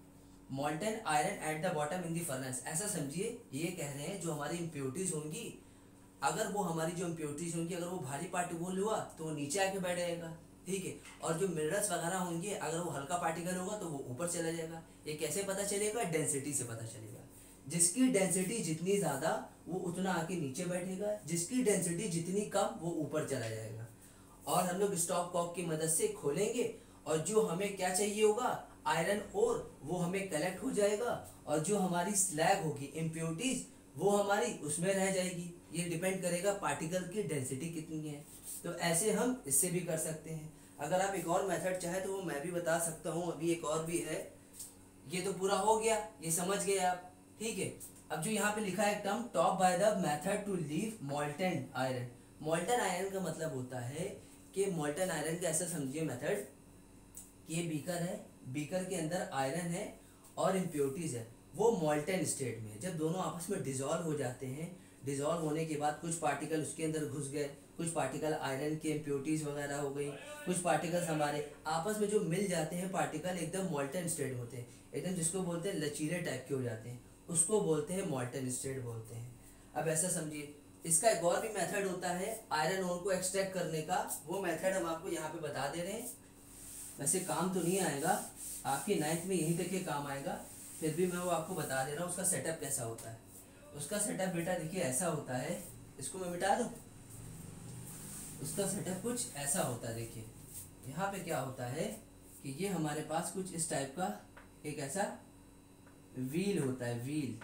molten iron at the bottom in the furnace. ऐसा समझिए, ये कह रहे हैं जो हमारी इम्प्योरिटीज होंगी, अगर वो हमारी जो इम्प्योरिटीज होंगी, अगर वो भारी पार्टिकल हुआ तो वो नीचे आके बैठ जाएगा। ठीक है, और जो मिनरल्स वगैरह होंगे, अगर वो हल्का पार्टिकल होगा तो वो ऊपर चला जाएगा। ये कैसे पता चलेगा? डेंसिटी से पता चलेगा। जिसकी डेंसिटी जितनी ज्यादा वो उतना आके नीचे बैठेगा, जिसकी डेंसिटी जितनी कम वो ऊपर चला जाएगा। और हम लोग स्टॉप कॉक की मदद से खोलेंगे, और जो हमें क्या चाहिए होगा, आयरन ओर, वो हमें कलेक्ट हो जाएगा, और जो हमारी स्लैग होगी, इम्प्योरिटीज, वो हमारी उसमें रह जाएगी। ये डिपेंड करेगा पार्टिकल की डेंसिटी कितनी है। तो ऐसे हम इससे भी कर सकते हैं। अगर आप एक और मेथड चाहे तो वो मैं भी बता सकता हूँ, अभी एक और भी है। ये तो पूरा हो गया, ये समझ गए आप। ठीक है, अब जो यहाँ पे लिखा है term, top by the method to leave molten iron. Molten iron का मतलब होता है कि मोल्टेन आयरन का ऐसा समझिए मेथड कि ये बीकर है, बीकर के अंदर आयरन है, और इम्प्योरिटीज़ है वो मॉल्टन स्टेट में है। जब दोनों आपस में डिजॉल्व हो जाते हैं, डिजॉल्व होने के बाद कुछ पार्टिकल उसके अंदर घुस गए, कुछ पार्टिकल आयरन के इम्प्योरिटीज़ वगैरह हो गई, कुछ पार्टिकल्स हमारे आपस में जो मिल जाते हैं पार्टिकल एकदम मॉल्टन स्टेट में होते हैं, एकदम जिसको बोलते हैं लचीले टाइप के हो जाते हैं, उसको बोलते हैं मॉल्टन स्टेट बोलते हैं। अब ऐसा समझिए, इसका एक और भी मेथड होता है आयरन ओर को एक्सट्रैक्ट करने का, वो मेथड हम आपको यहाँ पे बता दे रहे हैं। वैसे काम तो नहीं आएगा, आपकी नाइन्थ में यहीं तक के काम आएगा, फिर भी मैं वो आपको बता दे रहा हूँ उसका सेटअप कैसा होता है। उसका सेटअप बेटा देखिए ऐसा होता है, इसको मैं मिटा दूँ। उसका सेटअप कुछ ऐसा होता है, देखिए यहाँ पे क्या होता है कि ये हमारे पास कुछ इस टाइप का एक ऐसा व्हील होता है, व्हील,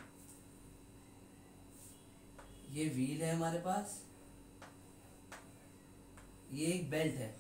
ये व्हील है हमारे पास, ये एक बेल्ट है,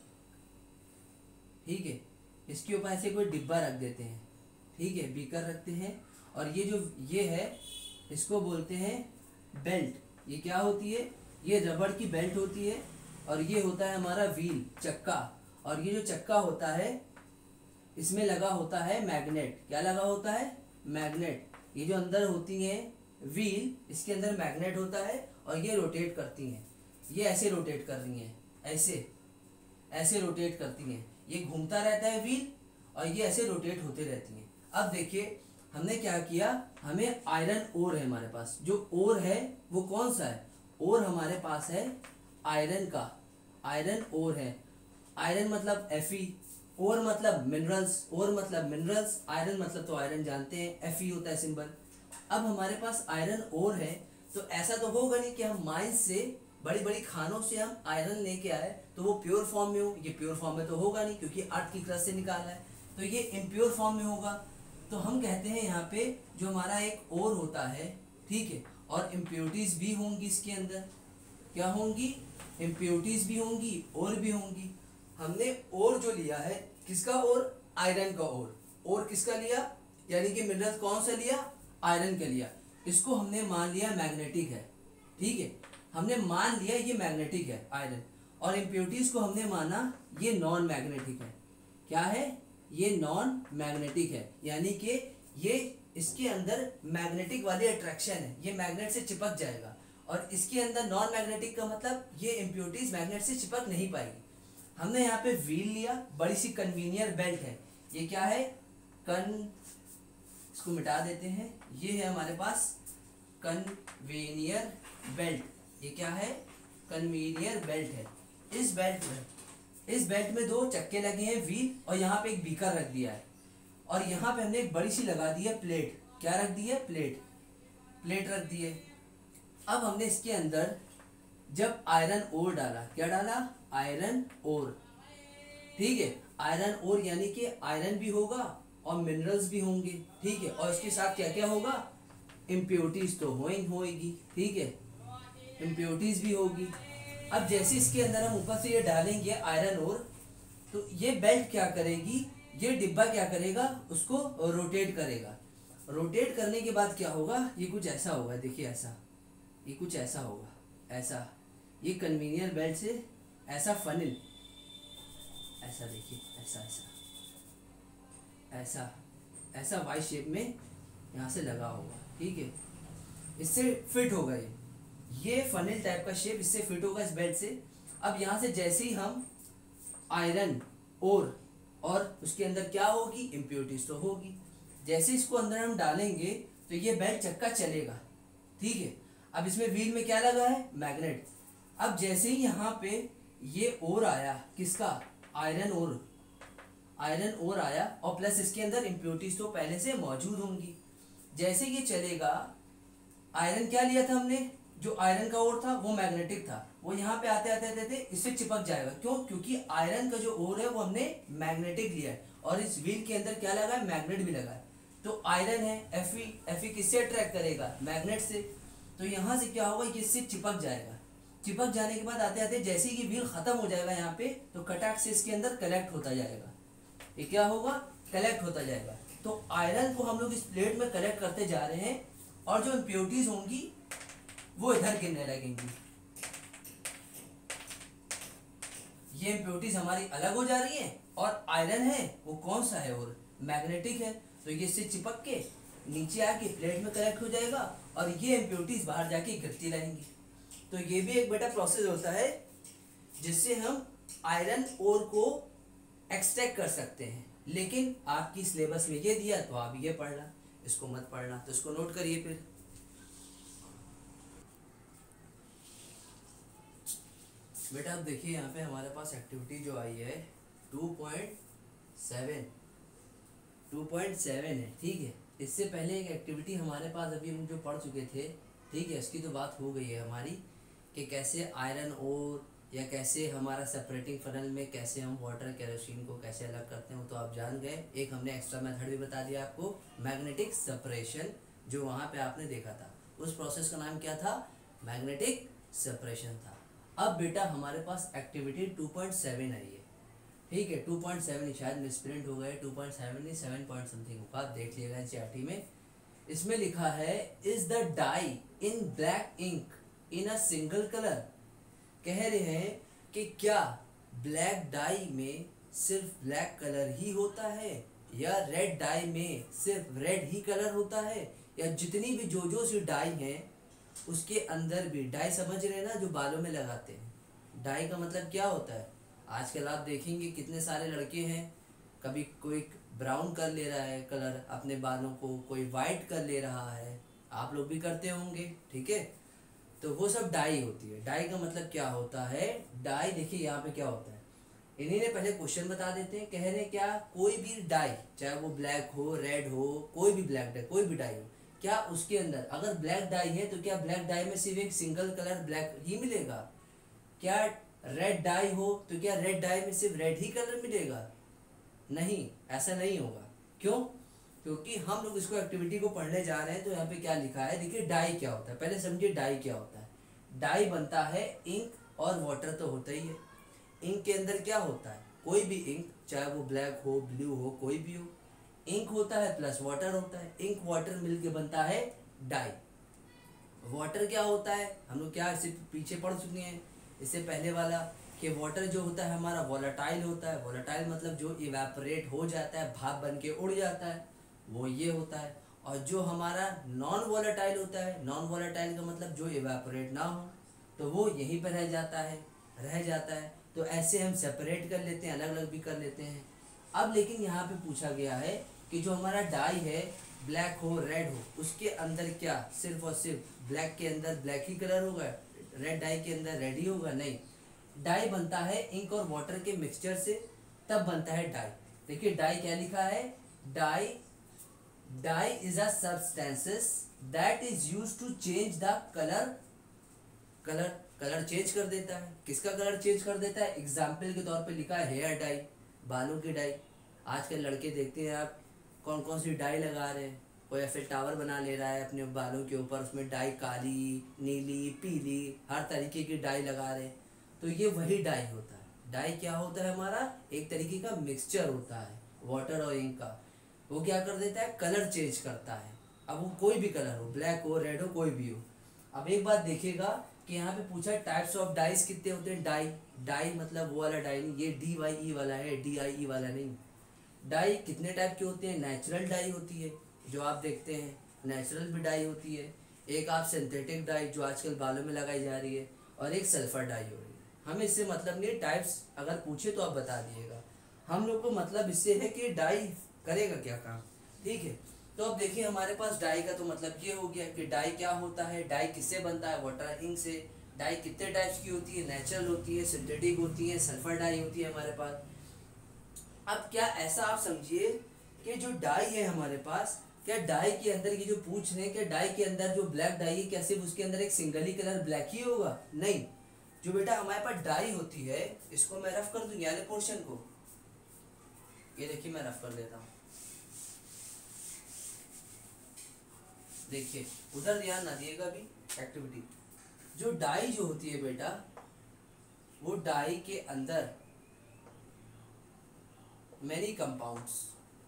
ठीक है। इसके ऊपर ऐसे कोई डिब्बा रख देते हैं, ठीक है, बीकर रखते हैं, और ये जो ये है इसको बोलते हैं बेल्ट। ये क्या होती है, ये रबड़ की बेल्ट होती है, और ये होता है हमारा व्हील, चक्का, और ये जो चक्का होता है इसमें लगा होता है मैग्नेट। क्या लगा होता है, मैग्नेट। ये जो अंदर होती है व्हील, इसके अंदर मैग्नेट होता है, और ये रोटेट करती हैं, ये ऐसे रोटेट कर रही हैं, ऐसे ऐसे रोटेट करती हैं, ये घूमता रहता है व्हील, और ये ऐसे रोटेट होते रहती हैं। अब देखिए हमने क्या किया, हमें आयरन ओर है हमारे पास, जो ओर है वो कौन सा है, ओर हमारे पास है आयरन का, आयरन ओर है। आयरन मतलब एफी, ओर मतलब मिनरल्स, ओर मतलब मिनरल्स, आयरन मतलब तो आयरन जानते हैं, एफी होता है सिंबल। अब हमारे पास आयरन ओर है, तो ऐसा तो होगा नहीं कि हम माइंस से, बड़ी बड़ी खानों से हम आयरन लेके आए तो वो प्योर फॉर्म में हो, ये प्योर फॉर्म में तो होगा नहीं क्योंकि अर्थ की क्रस्ट से निकाला है, तो ये इम्प्योर फॉर्म में होगा। तो हम कहते हैं यहाँ पे जो हमारा एक ओर होता है, ठीक है, और इम्प्योरिटीज भी होंगी इसके अंदर, क्या होंगी, इम्प्योरिटीज भी होंगी और भी होंगी। हमने ओर जो लिया है, किसका ओर, आयरन का ओर। ओर किसका लिया, यानी कि मिनरल कौन सा लिया, आयरन का लिया। इसको हमने मान लिया मैग्नेटिक है, ठीक है, हमने मान लिया ये मैग्नेटिक है आयरन, और इम्प्योरिटीज को हमने माना ये नॉन मैग्नेटिक है। क्या है, ये नॉन मैग्नेटिक है, यानी कि ये इसके अंदर मैग्नेटिक वाली अट्रैक्शन है, ये मैग्नेट से चिपक जाएगा, और इसके अंदर नॉन मैग्नेटिक का मतलब ये इम्प्योरिटीज मैग्नेट से चिपक नहीं पाएगी। हमने यहाँ पे व्हील लिया, बड़ी सी कन्वीनियर बेल्ट है, ये क्या है, कन इसको मिटा देते हैं, ये है हमारे पास कन्वीनियर बेल्ट। ये क्या है, कन्वीनियर बेल्ट है। इस बेल्ट में इस बेल्ट में दो चक्के लगे हैं व्हील, और यहाँ पे एक बीकर रख दिया है, और यहाँ पे हमने एक बड़ी सी लगा दी है प्लेट। क्या रख दी है, प्लेट, प्लेट रख दी है। अब हमने इसके अंदर जब आयरन ओर डाला, क्या डाला, आयरन ओर, ठीक है, आयरन ओर यानी कि आयरन भी होगा और मिनरल्स भी होंगे, ठीक है, और इसके साथ क्या क्या होगा, इम्प्योरिटीज तो हो होएगी, ठीक है, इम्प्योरिटीज भी होगी। अब जैसे इसके अंदर हम ऊपर से ये डालेंगे आयरन ओर, तो ये बेल्ट क्या करेगी, ये डिब्बा क्या करेगा, उसको रोटेट करेगा। रोटेट करने के बाद क्या होगा, ये कुछ ऐसा होगा, देखिए ऐसा, ये कुछ ऐसा होगा, ऐसा, ये कन्वीनियर बेल्ट से ऐसा फनिल, ऐसा देखिए, ऐसा ऐसा ऐसा ऐसा वाई शेप में यहाँ से लगा होगा, ठीक है, इससे फिट होगा, ये ये फनिल टाइप का शेप इससे फिट होगा इस बेल्ट से। अब यहाँ से जैसे ही हम आयरन ओर, और उसके अंदर क्या होगी, इम्प्योरिटीज तो होगी, जैसे इसको अंदर हम डालेंगे तो ये बेल्ट चक्का चलेगा, ठीक है। अब इसमें व्हील में क्या लगा है, मैग्नेट। अब जैसे ही यहाँ पे ये ओर आया, किसका, आयरन ओर, आयरन ओर आया, और प्लस इसके अंदर इम्प्योरिटीज तो पहले से मौजूद होंगी। जैसे ये चलेगा, आयरन क्या लिया था हमने, जो आयरन का ओर था वो मैग्नेटिक था, वो यहाँ पे आते आते आते इससे चिपक जाएगा। क्यों, क्योंकि आयरन का जो ओर है वो हमने मैग्नेटिक लिया है, और इस व्हील के अंदर क्या लगा है, मैग्नेट भी लगा है। तो आयरन है, एफी, एफी किससे अट्रैक्ट करेगा, मैग्नेट से, तो यहाँ से क्या होगा, ये इससे चिपक जाएगा। चिपक जाने के बाद आते आते जैसे ही व्हील खत्म हो जाएगा यहाँ पे, तो कटाक से इसके अंदर कलेक्ट होता जाएगा, ये क्या होगा, कलेक्ट होता जाएगा। तो आयरन को हम लोग इस प्लेट में कलेक्ट करते जा रहे हैं, और जो इम्प्योरिटीज होंगी वो इधर गिरने लगेंगी। ये इम्प्योरिटीज हमारी अलग हो जा रही है, और आयरन है वो कौन सा है, और मैग्नेटिक है, तो ये इससे चिपक के नीचे आके प्लेट में कलेक्ट हो जाएगा और ये इम्प्योरिटीज बाहर जाके गिरती रहेंगी। तो ये भी एक बेटा प्रोसेस होता है जिससे हम आयरन ओर को एक्सट्रैक्ट कर सकते हैं। लेकिन आपकी सिलेबस में ये दिया तो आप ये पढ़ना, इसको मत पढ़ना, तो इसको नोट करिए। फिर बेटा अब देखिए यहाँ पे हमारे पास एक्टिविटी जो आई है two point seven two point seven है, ठीक है। इससे पहले एक एक्टिविटी हमारे पास अभी हम जो पढ़ चुके थे, ठीक है, इसकी तो बात हो गई है हमारी कि कैसे आयरन ओर या कैसे हमारा सेपरेटिंग फनल में कैसे हम वाटर केरोसिन को कैसे अलग करते हैं, वो तो आप जान गए। एक हमने एक्स्ट्रा मेथड भी बता दिया आपको, मैग्नेटिक सेपरेशन, जो वहाँ पे आपने देखा था। उस प्रोसेस का नाम क्या था? मैग्नेटिक सेपरेशन था। अब बेटा हमारे पास एक्टिविटी टू पॉइंट सेवन आई है, ठीक है। टू पॉइंट सेवन शायद मिसप्रिंट हो गए, टू पॉइंट सेवन नहीं सेवन पॉइंट समथिंग होगा, आप देख लिएगा एनसीईआरटी में। इसमें लिखा है is the dye in black ink in a single colour. कह रहे हैं कि क्या ब्लैक डाई में सिर्फ ब्लैक कलर ही होता है या रेड डाई में सिर्फ रेड ही कलर होता है, या जितनी भी जो जो सी डाई हैं उसके अंदर भी, डाई समझ रहे हैं ना, जो बालों में लगाते हैं। डाई का मतलब क्या होता है? आजकल आप देखेंगे कितने सारे लड़के हैं, कभी कोई ब्राउन कर ले रहा है कलर अपने बालों को, कोई वाइट कर ले रहा है, आप लोग भी करते होंगे, ठीक है। तो वो सब डाई होती है। डाई का मतलब क्या होता है? डाई देखिए यहाँ पे क्या होता है, इन्हीं ने पहले क्वेश्चन बता देते हैं। कह रहे हैं क्या कोई भी डाई, चाहे वो ब्लैक हो, रेड हो, कोई भी ब्लैक डाई, कोई भी डाई हो, क्या उसके अंदर अगर ब्लैक डाई है तो क्या ब्लैक डाई में सिर्फ एक सिंगल कलर ब्लैक ही मिलेगा? क्या रेड डाई हो तो क्या रेड डाई में सिर्फ रेड ही कलर मिलेगा? नहीं, ऐसा नहीं होगा। क्यों? क्योंकि हम लोग इसको एक्टिविटी को पढ़ने जा रहे हैं। तो यहाँ पे क्या लिखा है देखिए, डाई क्या होता है, पहले समझिए डाई क्या होता है। डाई बनता है इंक और वाटर तो होता ही है। इंक के अंदर क्या होता है? कोई भी इंक, चाहे वो ब्लैक हो, ब्लू हो, कोई भी हो, इंक होता है प्लस वाटर होता है। इंक वाटर मिलके बनता है डाई। वाटर क्या होता है? हम लोग क्या इससे पीछे पढ़ चुके हैं, इससे पहले वाला, कि वाटर जो होता है हमारा वोलेटाइल होता है। वोलेटाइल मतलब जो इवेपोरेट हो जाता है, भाप बन के उड़ जाता है, वो ये होता है। और जो हमारा नॉन वोलेटाइल होता है, नॉन वोलेटाइल का मतलब जो इवेपोरेट ना हो, तो वो यहीं पर रह जाता है रह जाता है तो ऐसे हम सेपरेट कर लेते हैं, अलग अलग भी कर लेते हैं। अब लेकिन यहाँ पे पूछा गया है कि जो हमारा डाई है, ब्लैक हो, रेड हो, उसके अंदर क्या सिर्फ और सिर्फ ब्लैक के अंदर ब्लैक ही कलर होगा, रेड डाई के अंदर रेड ही होगा? नहीं, डाई बनता है इंक और वाटर के मिक्सचर से, तब बनता है डाई। देखिए डाई क्या लिखा है, dye dye is a substances that is used to change the colour colour colour change कर देता है। किसका कलर चेंज कर देता है? एग्जाम्पल के तौर पे लिखा है हेयर डाई, बालों की डाई। आजकल लड़के देखते हैं आप कौन कौन सी डाई लगा रहे हैं, कोई ऐसे टावर बना ले रहा है अपने बालों के ऊपर, उसमें डाई काली, नीली, पीली, हर तरीके की डाई लगा रहे हैं। तो ये वही डाई होता है। डाई क्या होता है? हमारा एक तरीके का मिक्सचर होता है वाटर और इंक का। वो क्या कर देता है? कलर चेंज करता है। अब वो कोई भी कलर हो, ब्लैक हो, रेड हो, कोई भी हो। अब एक बात देखिएगा कि यहाँ पे पूछा टाइप्स ऑफ डाइस कितने होते हैं। डाई डाई मतलब वो वाला डाई नहीं, ये डी वाई ई वाला है, डी आई ई वाला नहीं। डाई कितने टाइप के होते हैं? नेचुरल डाई होती है जो आप देखते हैं, नेचुरल भी डाई होती है। एक आप सिंथेटिक डाई जो आजकल बालों में लगाई जा रही है, और एक सल्फर डाई हो रही है। हमें इससे मतलब नहीं, टाइप्स अगर पूछे तो आप बता दिएगा। हम लोग को मतलब इससे है कि डाई करेगा क्या काम, ठीक है। तो अब देखिए हमारे पास डाई का तो मतलब ये हो गया कि डाई क्या होता है, डाई किससे बनता है? वाटर इंक से। डाई कितने टाइप्स की होती है? नेचुरल होती है, सिंथेटिक होती है, सल्फर डाई होती है हमारे पास। अब क्या ऐसा आप समझिए कि जो डाई है हमारे पास, क्या डाई के अंदर की जो पूछ रहे हैं, क्या डाई के अंदर जो ब्लैक डाई है क्या सिर्फ उसके अंदर एक सिंगल ही कलर ब्लैक ही होगा? नहीं, जो बेटा हमारे पास डाई होती है, इसको मैं रफ कर दूंगी वाले पोर्शन को, ये देखिए मैं रफ कर देता हूँ। देखिए उधर ध्यान ना दिएगा अभी एक्टिविटी। जो डाई जो होती है बेटा, वो डाई के अंदर मेनी कंपाउंड्स,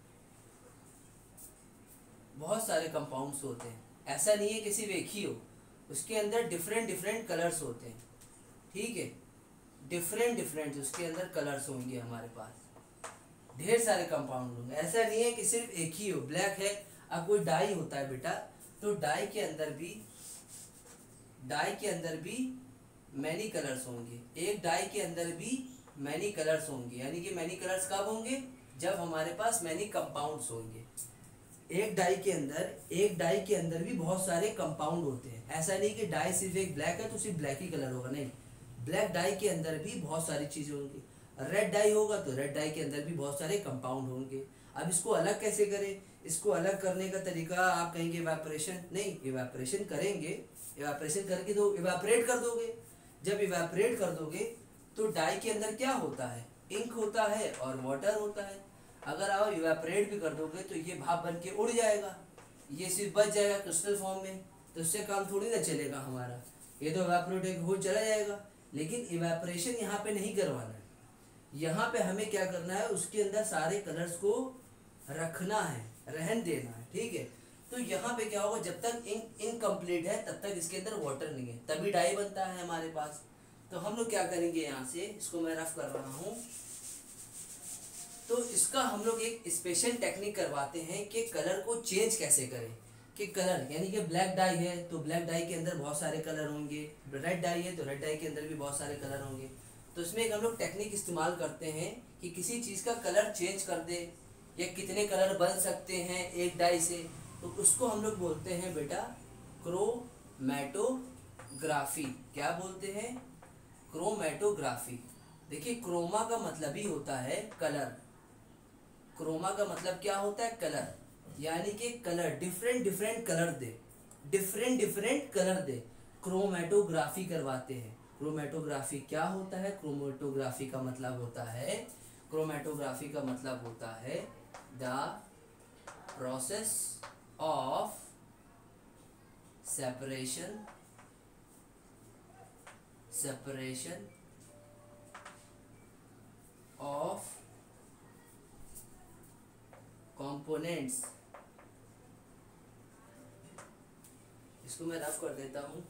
बहुत सारे कंपाउंड्स होते हैं। ऐसा नहीं है कि सिर्फ एक ही हो, उसके अंदर डिफरेंट डिफरेंट कलर्स होते हैं, ठीक है। डिफरेंट डिफरेंट उसके अंदर कलर्स होंगे हमारे पास। ढेर सारे कंपाउंड होंगे। ऐसा नहीं है कि सिर्फ एक ही हो, ब्लैक है। अब कोई डाई होता है बेटा, तो डाई के अंदर भी डाई के अंदर भी मैनी कलर्स होंगे। एक डाई के अंदर भी मैनी कलर्स होंगे, यानी कि मैनी कलर्स कब होंगे, जब हमारे पास मैनी कंपाउंड्स होंगे। एक डाई के अंदर एक डाई के अंदर भी बहुत सारे कंपाउंड होते हैं। ऐसा नहीं कि डाई सिर्फ एक ब्लैक है तो सिर्फ ब्लैक ही कलर होगा, नहीं। ब्लैक डाई के अंदर भी बहुत सारी चीजें होंगी। रेड डाई होगा तो रेड डाई के अंदर भी बहुत सारे कंपाउंड होंगे। अब इसको अलग कैसे करें? इसको अलग करने का तरीका आप कहेंगे इवेपोरेशन, नहीं, इवेपोरेशन करेंगे। इवेपोरेशन करके तो इवेपोरेट कर दोगे। जब इवेपोरेट कर दोगे तो डाई के अंदर क्या होता है, इंक होता है और वाटर होता है। अगर आप इवेपोरेट भी कर दोगे तो ये भाप बन के उड़ जाएगा, ये सिर्फ बच जाएगा क्रिस्टल फॉर्म में, तो इससे काम थोड़ी ना चलेगा हमारा, ये तो इवेपोरेट हो चला जाएगा। लेकिन इवेपोरेशन यहाँ पे नहीं करवाना है, यहाँ पे हमें क्या करना है, उसके अंदर सारे कलर्स को रखना है, रहन देना है, ठीक है। तो यहाँ पे क्या होगा, जब तक इंक इनकम्प्लीट है तब तक इसके अंदर वाटर नहीं है, तभी डाई बनता है हमारे पास। तो हम लोग क्या करेंगे, यहाँ से इसको मैं रफ कर रहा हूँ, तो इसका हम लोग एक स्पेशल टेक्निक करवाते हैं कि कलर को चेंज कैसे करें। कि कलर यानी कि ब्लैक डाई है तो ब्लैक डाई के अंदर बहुत सारे कलर होंगे, रेड डाई है तो रेड डाई के अंदर भी बहुत सारे कलर होंगे। तो इसमें एक हम लोग टेक्निक इस्तेमाल करते हैं कि किसी चीज़ का कलर चेंज कर दे, या कितने कलर बन सकते हैं एक डाई से, तो उसको हम लोग बोलते हैं बेटा क्रोमैटोग्राफी। क्या बोलते हैं? क्रोमैटोग्राफी। देखिए, क्रोमा का मतलब ही होता है कलर। क्रोमा का मतलब क्या होता है? कलर, यानी कि कलर, डिफरेंट डिफरेंट कलर दे, डिफरेंट डिफरेंट कलर दे, क्रोमैटोग्राफी करवाते हैं। क्रोमैटोग्राफी क्या होता है? क्रोमैटोग्राफी का मतलब होता है क्रोमैटोग्राफी का मतलब होता है the process of separation separation of components. इसको मैं रफ कर देता हूं।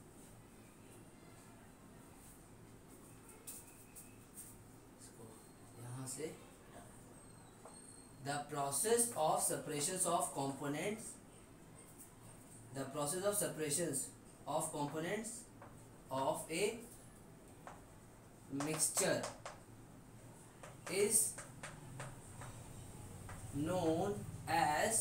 इसको यहां से, the process of separation of components the process of separation of components of a mixture is known as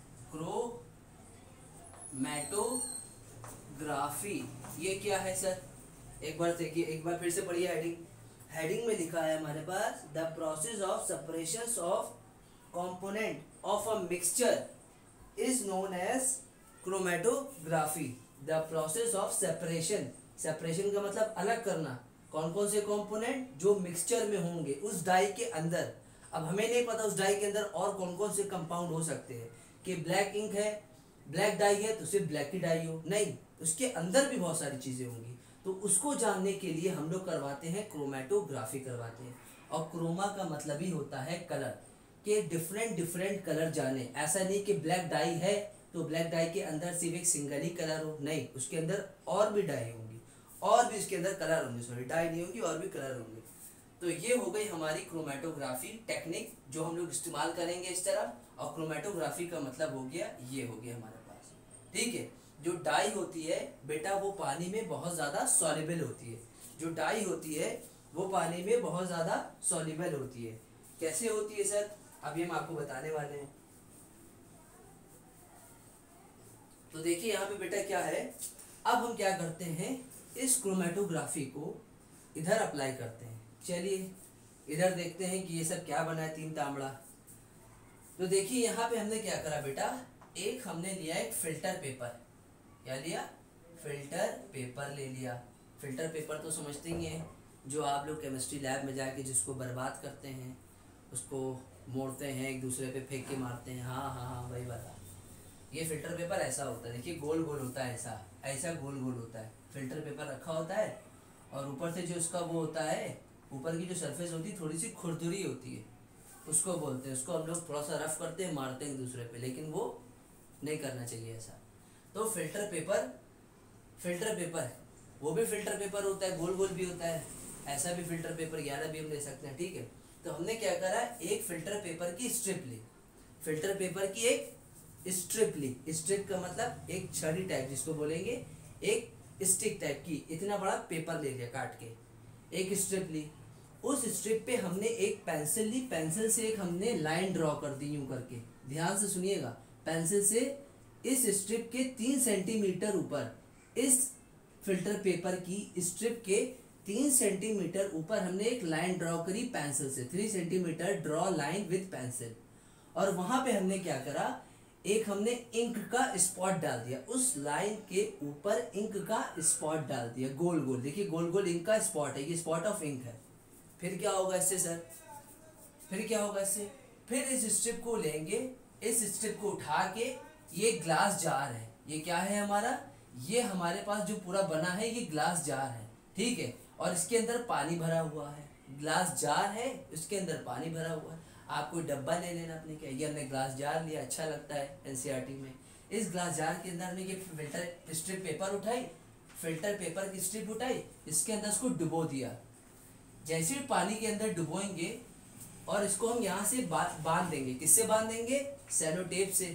chromatography. ये क्या है सर? एक बार देखिए, एक बार फिर से पढ़िए। हेडिंग हेडिंग में लिखा है हमारे पास, the process of separation of component of a mixture is known as chromatography. The process of separation, separation का मतलब अलग करना, कौन कौन से कंपोनेंट जो मिक्सचर में होंगे उस डाई के अंदर। अब हमें नहीं पता उस डाई के अंदर और कौन कौन से कंपाउंड हो सकते हैं, कि ब्लैक इंक है, ब्लैक डाई है तो सिर्फ ब्लैक की डाई हो, नहीं, उसके अंदर भी बहुत सारी चीज़ें होंगी। तो उसको जानने के लिए हम लोग करवाते हैं क्रोमैटोग्राफी करवाते हैं। और क्रोमा का मतलब ही होता है कलर, के डिफरेंट डिफरेंट कलर जाने। ऐसा नहीं कि ब्लैक डाई है तो ब्लैक डाई के अंदर सिर्फ एक सिंगल ही कलर हो, नहीं, उसके अंदर और भी डाई होंगी, और भी उसके अंदर कलर होंगे, सॉरी डाई नहीं होगी, और भी कलर होंगे। तो ये हो गई हमारी क्रोमैटोग्राफी टेक्निक जो हम लोग इस्तेमाल करेंगे इस तरह। और क्रोमैटोग्राफी का मतलब हो गया, ये हो गया हमारे पास, ठीक है। जो डाई होती है बेटा वो पानी में बहुत ज़्यादा सॉल्युबल होती है। जो डाई होती है वो पानी में बहुत ज़्यादा सॉल्युबल होती है। कैसे होती है सर? अभी हम आपको बताने वाले हैं। तो देखिए यहाँ पे बेटा क्या है, अब हम क्या करते हैं, इस क्रोमैटोग्राफी को इधर अप्लाई करते हैं। चलिए इधर देखते हैं कि ये सब क्या बना है, तीन तांबड़ा। तो देखिए यहाँ पे हमने क्या करा बेटा, एक हमने लिया एक फिल्टर पेपर। क्या लिया? फिल्टर पेपर ले लिया। फिल्टर पेपर तो समझते ही हैं, जो आप लोग केमिस्ट्री लैब में जाके जिसको बर्बाद करते हैं, उसको मोड़ते हैं, एक दूसरे पे फेंक के मारते हैं। हाँ हाँ हाँ वही वाला। ये फिल्टर पेपर ऐसा होता है, देखिए गोल गोल होता है, ऐसा ऐसा गोल गोल होता है। फिल्टर पेपर रखा होता है और ऊपर से जो उसका वो होता है, ऊपर की जो सरफेस होती है थोड़ी सी खुरदुरी होती है, उसको बोलते हैं। उसको हम लोग थोड़ा सा रफ करते हैं, मारते हैं एक दूसरे पे, लेकिन वो नहीं करना चाहिए ऐसा। तो फिल्टर पेपर फिल्टर पेपर वो भी फिल्टर पेपर होता है, गोल गोल भी होता है, ऐसा भी फिल्टर पेपर ग्यारह भी हम ले सकते हैं, ठीक है। तो हमने क्या करा, एक फिल्टर पेपर की स्ट्रिप ली, फिल्टर पेपर की एक स्ट्रिप ली। स्ट्रिप का मतलब एक छड़ी टाइप जिसको बोलेंगे, एक स्टिक टाइप की, इतना बड़ा पेपर ले लिया काट के, एक स्ट्रिप ली। उस स्ट्रिप पे हमने एक पेंसिल ली, पेंसिल से एक हमने लाइन ड्रॉ कर दी यूं करके, ध्यान से सुनिएगा। पेंसिल से इस स्ट्रिप के तीन सेंटीमीटर ऊपर, इस फिल्टर पेपर की स्ट्रिप के तीन सेंटीमीटर ऊपर हमने एक लाइन ड्रॉ करी पेंसिल से, three centimetre draw line with pencil. और वहां पे हमने क्या करा, एक हमने इंक का स्पॉट डाल दिया, उस लाइन के ऊपर इंक का स्पॉट डाल दिया, गोल गोल, देखिए गोल गोल इंक का स्पॉट है, ये स्पॉट ऑफ इंक है। फिर क्या होगा इससे सर, फिर क्या होगा इससे, फिर इस स्ट्रिप को लेंगे, इस स्ट्रिप को उठा के, ये ग्लास जार है, ये क्या है हमारा, ये हमारे पास जो पूरा बना है ये ग्लास जार है, ठीक है। और इसके अंदर पानी भरा हुआ है, ग्लास जार है, इसके अंदर पानी भरा हुआ है। आप कोई डब्बा ले लेना अपने, क्या ये हमने ग्लास जार लिया, अच्छा लगता है एनसीईआरटी में। इस ग्लास जार के अंदर हमने ये फिल्टर स्ट्रिप पेपर उठाई, फिल्टर पेपर की स्ट्रिप उठाई, इसके अंदर इसको डुबो दिया। जैसे ही पानी के अंदर डुबोएंगे और इसको हम यहाँ से बांध देंगे, किससे बांध देंगे, सेलो टेप से।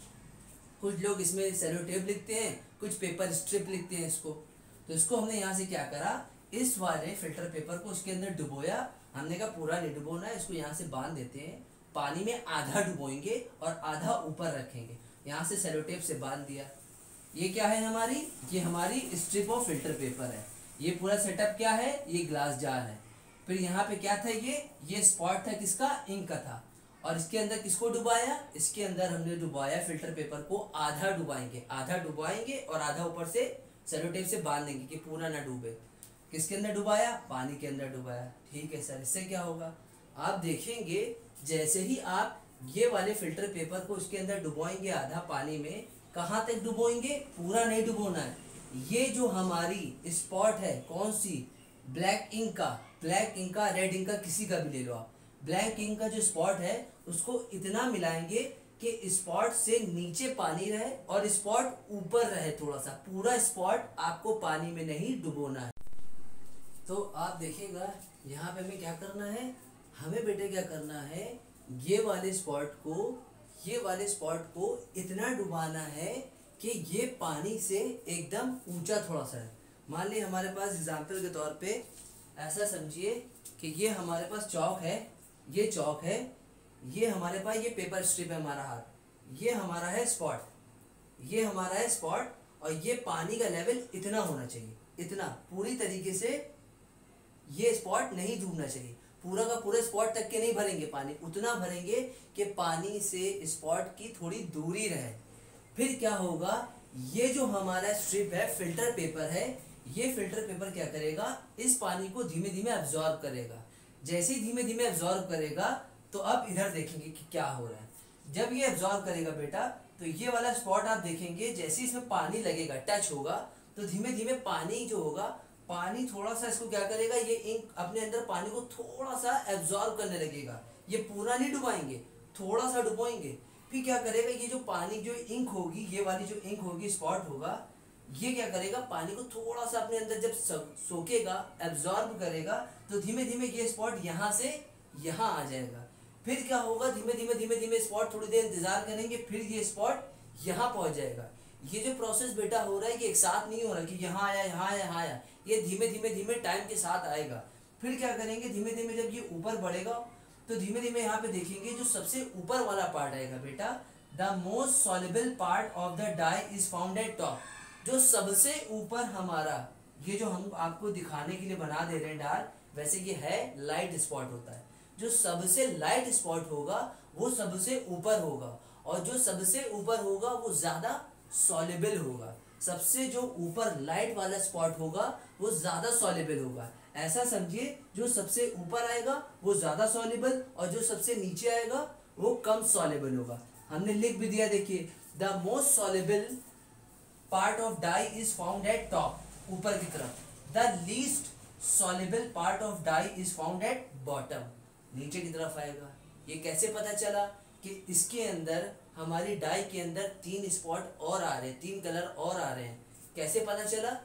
कुछ लोग इसमें सेलो टेप लिखते हैं, कुछ पेपर स्ट्रिप लिखते हैं इसको। तो इसको हमने यहाँ से क्या करा, इस वाले फिल्टर पेपर को उसके अंदर डुबोया, हमने कहा पूरा नहीं डुबोना है, इसको यहाँ से बांध देते हैं, पानी में आधा डुबोएंगे और आधा ऊपर रखेंगे, यहाँ से सेलो टेप से बांध दिया। ये क्या है हमारी, ये हमारी स्ट्रिप ऑफ फिल्टर पेपर है। ये पूरा सेटअप क्या है, ये ग्लास जार है। फिर यहाँ पे क्या था, ये ये स्पॉट था किसका, इंक का था। और इसके अंदर किसको डुबाया, इसके अंदर हमने डुबाया फिल्टर पेपर को, आधा डुबाएंगे, आधा डुबाएंगे और आधा ऊपर से सेलो टेप से बांध देंगे कि पूरा ना डूबे। किसके अंदर डुबाया, पानी के अंदर डुबाया, ठीक है सर। इससे क्या होगा, आप देखेंगे जैसे ही आप ये वाले फिल्टर पेपर को उसके अंदर डुबोएंगे आधा पानी में, कहाँ तक डुबोएंगे, पूरा नहीं डुबोना है। ये जो हमारी स्पॉट है, कौन सी, ब्लैक इंक का, ब्लैक इंक का, रेड इंक का, किसी का भी ले लो आप, ब्लैक इंक का जो स्पॉट है उसको इतना मिलाएंगे कि स्पॉट से नीचे पानी रहे और स्पॉट ऊपर रहे थोड़ा सा, पूरा स्पॉट आपको पानी में नहीं डुबोना है। तो आप देखिएगा यहाँ पे हमें क्या करना है, हमें बेटे क्या करना है, ये वाले स्पॉट को, ये वाले स्पॉट को इतना डुबाना है कि ये पानी से एकदम ऊंचा थोड़ा सा है। मान लीजिए हमारे पास एग्जाम्पल के तौर पे ऐसा समझिए कि ये हमारे पास चौक है, ये चौक है, ये हमारे पास ये पेपर स्ट्रिप है हमारा हाथ, ये हमारा है स्पॉट, ये हमारा है स्पॉट, और ये पानी का लेवल इतना होना चाहिए, इतना, पूरी तरीके से ये स्पॉट नहीं डूबना चाहिए, पूरा का पूरा स्पॉट तक के नहीं भरेंगे पानी, उतना भरेंगे कि पानी से स्पॉट की थोड़ी दूरी रहे। फिर क्या होगा, ये जो हमारा स्ट्रिप है, फिल्टर पेपर है, ये फिल्टर पेपर क्या करेगा, इस पानी को धीमे धीमे अब्जॉर्ब करेगा। जैसे ही धीमे धीमे अब्जॉर्ब करेगा तो अब इधर देखेंगे कि क्या हो रहा है। जब ये अब्जॉर्ब करेगा बेटा, तो ये वाला स्पॉट आप देखेंगे, जैसे ही इसमें पानी लगेगा, टच होगा, तो धीमे धीमे पानी जो होगा, पानी थोड़ा सा इसको क्या करेगा, ये इंक अपने अंदर पानी को थोड़ा सा एब्जॉर्ब करने लगेगा। ये पूरा नहीं डुबाएंगे, थोड़ा सा डुबाएंगे। फिर क्या करेगा, ये जो पानी जो इंक होगी, ये वाली जो इंक होगी, स्पॉट होगा, ये क्या करेगा, पानी को थोड़ा सा अपने अंदर जब सोखेगा, एब्जॉर्ब करेगा, तो धीमे धीमे ये स्पॉट यहाँ से यहाँ आ जाएगा। फिर क्या होगा, धीमे धीमे धीमे धीमे स्पॉट थोड़ी देर इंतजार करेंगे, फिर ये स्पॉट यहाँ पहुंच जाएगा। ये जो प्रोसेस बेटा हो रहा है कि एक साथ नहीं हो रहा कि यहाँ आया यहाँ आया यहाँ आया, ये धीमे धीमे धीमे टाइम के साथ आएगा। फिर क्या करेंगे, धीमे धीमे जब ये ऊपर बढ़ेगा, तो धीमे धीमे यहाँ पे देखेंगे जो सबसे ऊपर वाला पार्ट आएगा बेटा, the most soluble part of the dye is found at top. जो सबसे ऊपर हमारा, ये जो हम आपको दिखाने के लिए बना दे रहे हैं डार्क, वैसे ये है लाइट स्पॉट होता है। जो सबसे लाइट स्पॉट होगा वो सबसे ऊपर होगा, और जो सबसे ऊपर होगा वो ज्यादा सॉल्युबल होगा। सबसे जो ऊपर लाइट वाला स्पॉट होगा वो ज्यादा सॉल्युबल होगा। ऐसा समझिए, जो सबसे ऊपर आएगा वो ज्यादा सॉल्युबल, और जो सबसे नीचे आएगा वो कम सॉल्युबल होगा। हमने लिख भी दिया, देखिए, the most soluble part of dye is found at top, ऊपर की तरफ। The least soluble part of dye is found at bottom, नीचे की तरफ आएगा। ये कैसे पता चला कि इसके अंदर, हमारी डाई के अंदर तीन स्पॉट और आ रहे हैं, तीन कलर और आ रहे हैं, कैसे पता चला?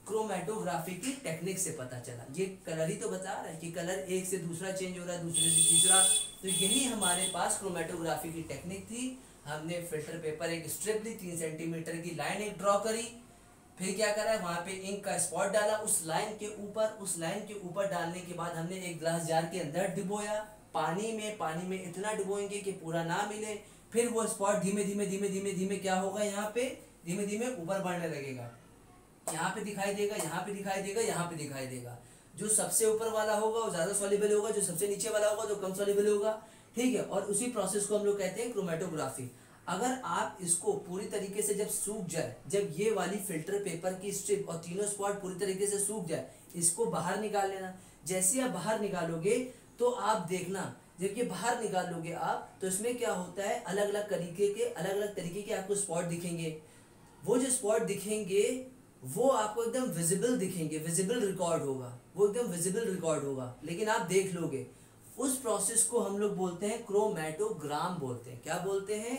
क्रोमेटोग्राफी की टेक्निक से पता चला। ये कलर ही तो बता रहा है कि कलर एक से दूसरा चेंज हो रहा है, दूसरे से तीसरा। तो यही हमारे पास क्रोमेटोग्राफी की टेक्निक थी। हमने फिल्टर पेपर एक स्ट्रिप ली, तीन सेंटीमीटर की लाइन एक ड्रॉ करी, फिर क्या करा, वहां पे इंक का स्पॉट डाला उस लाइन के ऊपर। उस लाइन के ऊपर डालने के बाद हमने एक ग्लास जार के अंदर डिबोया पानी में। पानी में इतना डिबोएंगे कि पूरा ना मिले। फिर वो स्पॉट धीमे धीमे धीमे धीमे धीमे क्या होगा, यहाँ पे धीमे धीमे ऊपर बढ़ने लगेगा। यहाँ पे दिखाई देगा, यहाँ पे दिखाई देगा, यहाँ पे दिखाई देगा। जो सबसे ऊपर वाला होगा वो ज्यादा सॉल्युबल होगा, जो सबसे नीचे वाला होगा जो कम सॉल्युबल होगा। ठीक है, और उसी प्रोसेस को हम लोग कहते हैं क्रोमेटोग्राफी। अगर आप इसको पूरी तरीके से जब सूख जाए, जब ये वाली फिल्टर पेपर की स्ट्रिप और तीनों स्पॉट पूरी तरीके से सूख जाए, इसको बाहर निकाल लेना। जैसे आप बाहर निकालोगे तो आप देखना, जब ये बाहर निकालोगे आप तो इसमें क्या होता है, अलग अलग तरीके के अलग अलग तरीके के आपको स्पॉट दिखेंगे। वो जो स्पॉट दिखेंगे वो आपको एकदम विजिबल दिखेंगे, विजिबल रिकॉर्ड होगा, वो एकदम विजिबल रिकॉर्ड होगा, लेकिन आप देख लोगे। उस प्रोसेस को हम लोग बोलते हैं क्रोमेटोग्राम बोलते हैं। क्या बोलते हैं,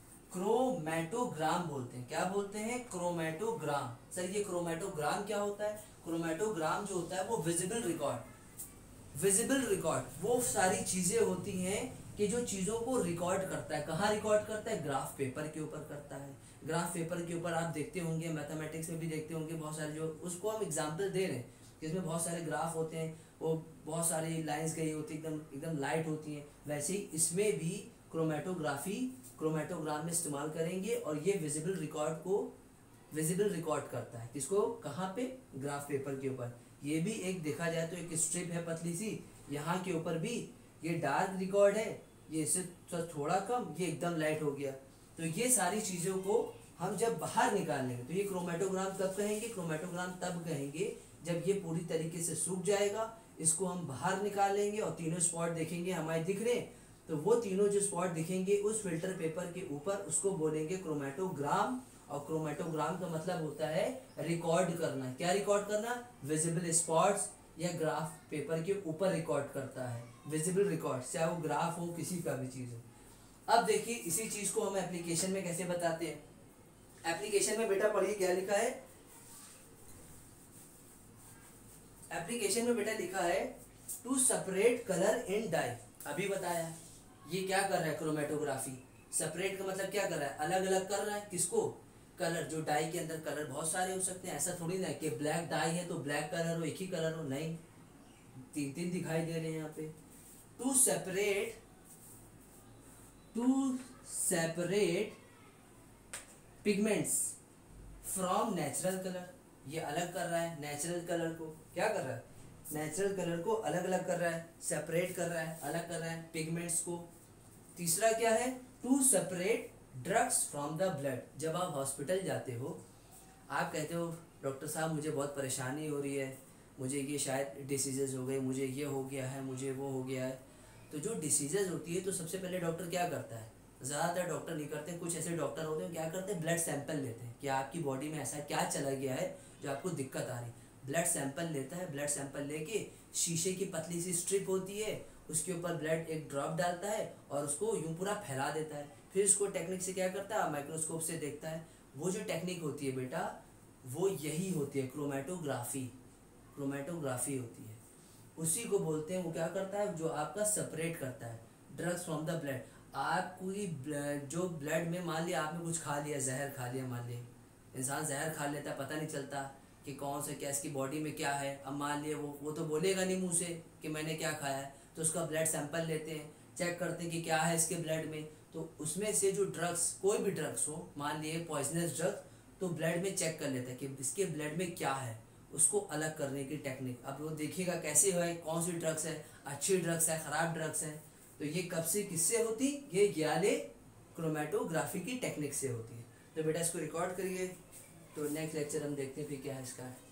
क्रोमेटोग्राम बोलते हैं। क्या बोलते हैं, क्रोमेटोग्राम। सर ये क्रोमेटोग्राम क्या होता है, क्रोमेटोग्राम जो होता है वो विजिबल रिकॉर्ड। विजिबल रिकॉर्ड वो सारी चीजें होती हैं कि जो चीजों को रिकॉर्ड करता है। कहाँ रिकॉर्ड करता है, ग्राफ पेपर के ऊपर करता है। ग्राफ पेपर के ऊपर आप देखते होंगे, मैथमेटिक्स में भी देखते होंगे, बहुत सारे जो उसको हम एग्जाम्पल दे रहे हैं, जिसमें बहुत सारे ग्राफ होते हैं, वो बहुत सारी लाइंस गई होती है, एकदम एकदम लाइट होती हैं। वैसे ही इसमें भी क्रोमेटोग्राफी क्रोमेटोग्राम में इस्तेमाल करेंगे, और ये विजिबल रिकॉर्ड को विजिबल रिकॉर्ड करता है। किसको, कहाँ पे, ग्राफ पेपर के ऊपर। ये भी एक देखा जाए तो एक स्ट्रिप है पतली सी, यहाँ के ऊपर भी ये डार्क रिकॉर्ड है, ये इससे थोड़ा कम, ये एकदम लाइट हो गया। तो ये सारी चीज़ों को हम जब बाहर निकाल लेंगे तो ये क्रोमेटोग्राम कब कहेंगे, क्रोमेटोग्राम तब कहेंगे जब ये पूरी तरीके से सूख जाएगा। इसको हम बाहर निकाल लेंगे और तीनों स्पॉट देखेंगे हमारे दिख रहे हैं, तो वो तीनों जो स्पॉट दिखेंगे उस फिल्टर पेपर के ऊपर, उसको बोलेंगे क्रोमेटोग्राम। और क्रोमेटोग्राम का मतलब होता है रिकॉर्ड करना। क्या रिकॉर्ड करना, विजिबल स्पॉट्स या ग्राफ पेपर के ऊपर रिकॉर्ड करता है, विजिबल रिकॉर्ड, चाहे वो ग्राफ हो किसी का भी चीज हो। अब देखिए इसी चीज को हम एप्लीकेशन में कैसे बताते हैं। एप्लीकेशन में बेटा पढ़िए क्या लिखा है, एप्लीकेशन में बेटा लिखा है to separate colour in dye. अभी बताया ये क्या कर रहा है, क्रोमेटोग्राफी। सेपरेट का मतलब क्या कर रहा है, अलग अलग कर रहा है। किसको, कलर। जो डाई के अंदर कलर बहुत सारे हो सकते हैं, ऐसा थोड़ी ना कि ब्लैक डाई है तो ब्लैक कलर हो, एक ही कलर हो, नहीं, तीन तीन दिखाई दे रहे हैं यहाँ पे। To separate to separate pigments from natural colour. ये अलग कर रहा है नेचुरल कलर को, क्या कर रहा है, नेचुरल कलर को अलग अलग कर रहा है, सेपरेट कर रहा है, अलग कर रहा है पिगमेंट्स को। तीसरा क्या है, to separate drugs from the blood. जब आप हॉस्पिटल जाते हो, आप कहते हो डॉक्टर साहब मुझे बहुत परेशानी हो रही है, मुझे ये शायद डिसीजेज हो गए, मुझे ये हो गया है, मुझे वो हो गया है। तो जो डिसीजेज होती है तो सबसे पहले डॉक्टर क्या करता है, ज़्यादातर डॉक्टर नहीं करते, कुछ ऐसे डॉक्टर होते हैं क्या करते हैं, ब्लड सैंपल लेते हैं कि आपकी बॉडी में ऐसा क्या चला गया है जो आपको दिक्कत आ रही है। ब्लड सैंपल लेता है, ब्लड सैंपल लेके शीशे की पतली सी स्ट्रिप होती है, उसके ऊपर ब्लड एक ड्रॉप डालता है और उसको यूं पूरा फैला देता है। फिर उसको टेक्निक से क्या करता है, माइक्रोस्कोप से देखता है। वो जो टेक्निक होती है बेटा वो यही होती है, क्रोमेटोग्राफी। क्रोमेटोग्राफी होती है, उसी को बोलते हैं। वो क्या करता है, जो आपका सेपरेट करता है ड्रग्स फ्रॉम द ब्लड। आप कोई जो ब्लड में, मान लिया आपने कुछ खा लिया, जहर खा लिया, मान लिया इंसान जहर खा लेता है, पता नहीं चलता कि कौन सा क्या इसकी बॉडी में क्या है। अब मान लिया वो वो तो बोलेगा नहीं मुंह से कि मैंने क्या खाया है, तो उसका ब्लड सैंपल लेते हैं, चेक करते हैं कि क्या है इसके ब्लड में। तो उसमें से जो ड्रग्स, कोई भी ड्रग्स हो, मान लिए पॉइजनस ड्रग, तो ब्लड में चेक कर लेता है कि इसके ब्लड में क्या है, उसको अलग करने की टेक्निक। अब वो देखिएगा कैसे है, कौन सी ड्रग्स है, अच्छी ड्रग्स है, ख़राब ड्रग्स है। तो ये कब से किससे होती, ये ग्याले क्रोमेटोग्राफी की टेक्निक से होती है। तो बेटा इसको रिकॉर्ड करिए, तो नेक्स्ट लेक्चर हम देखते हैं फिर क्या है इसका।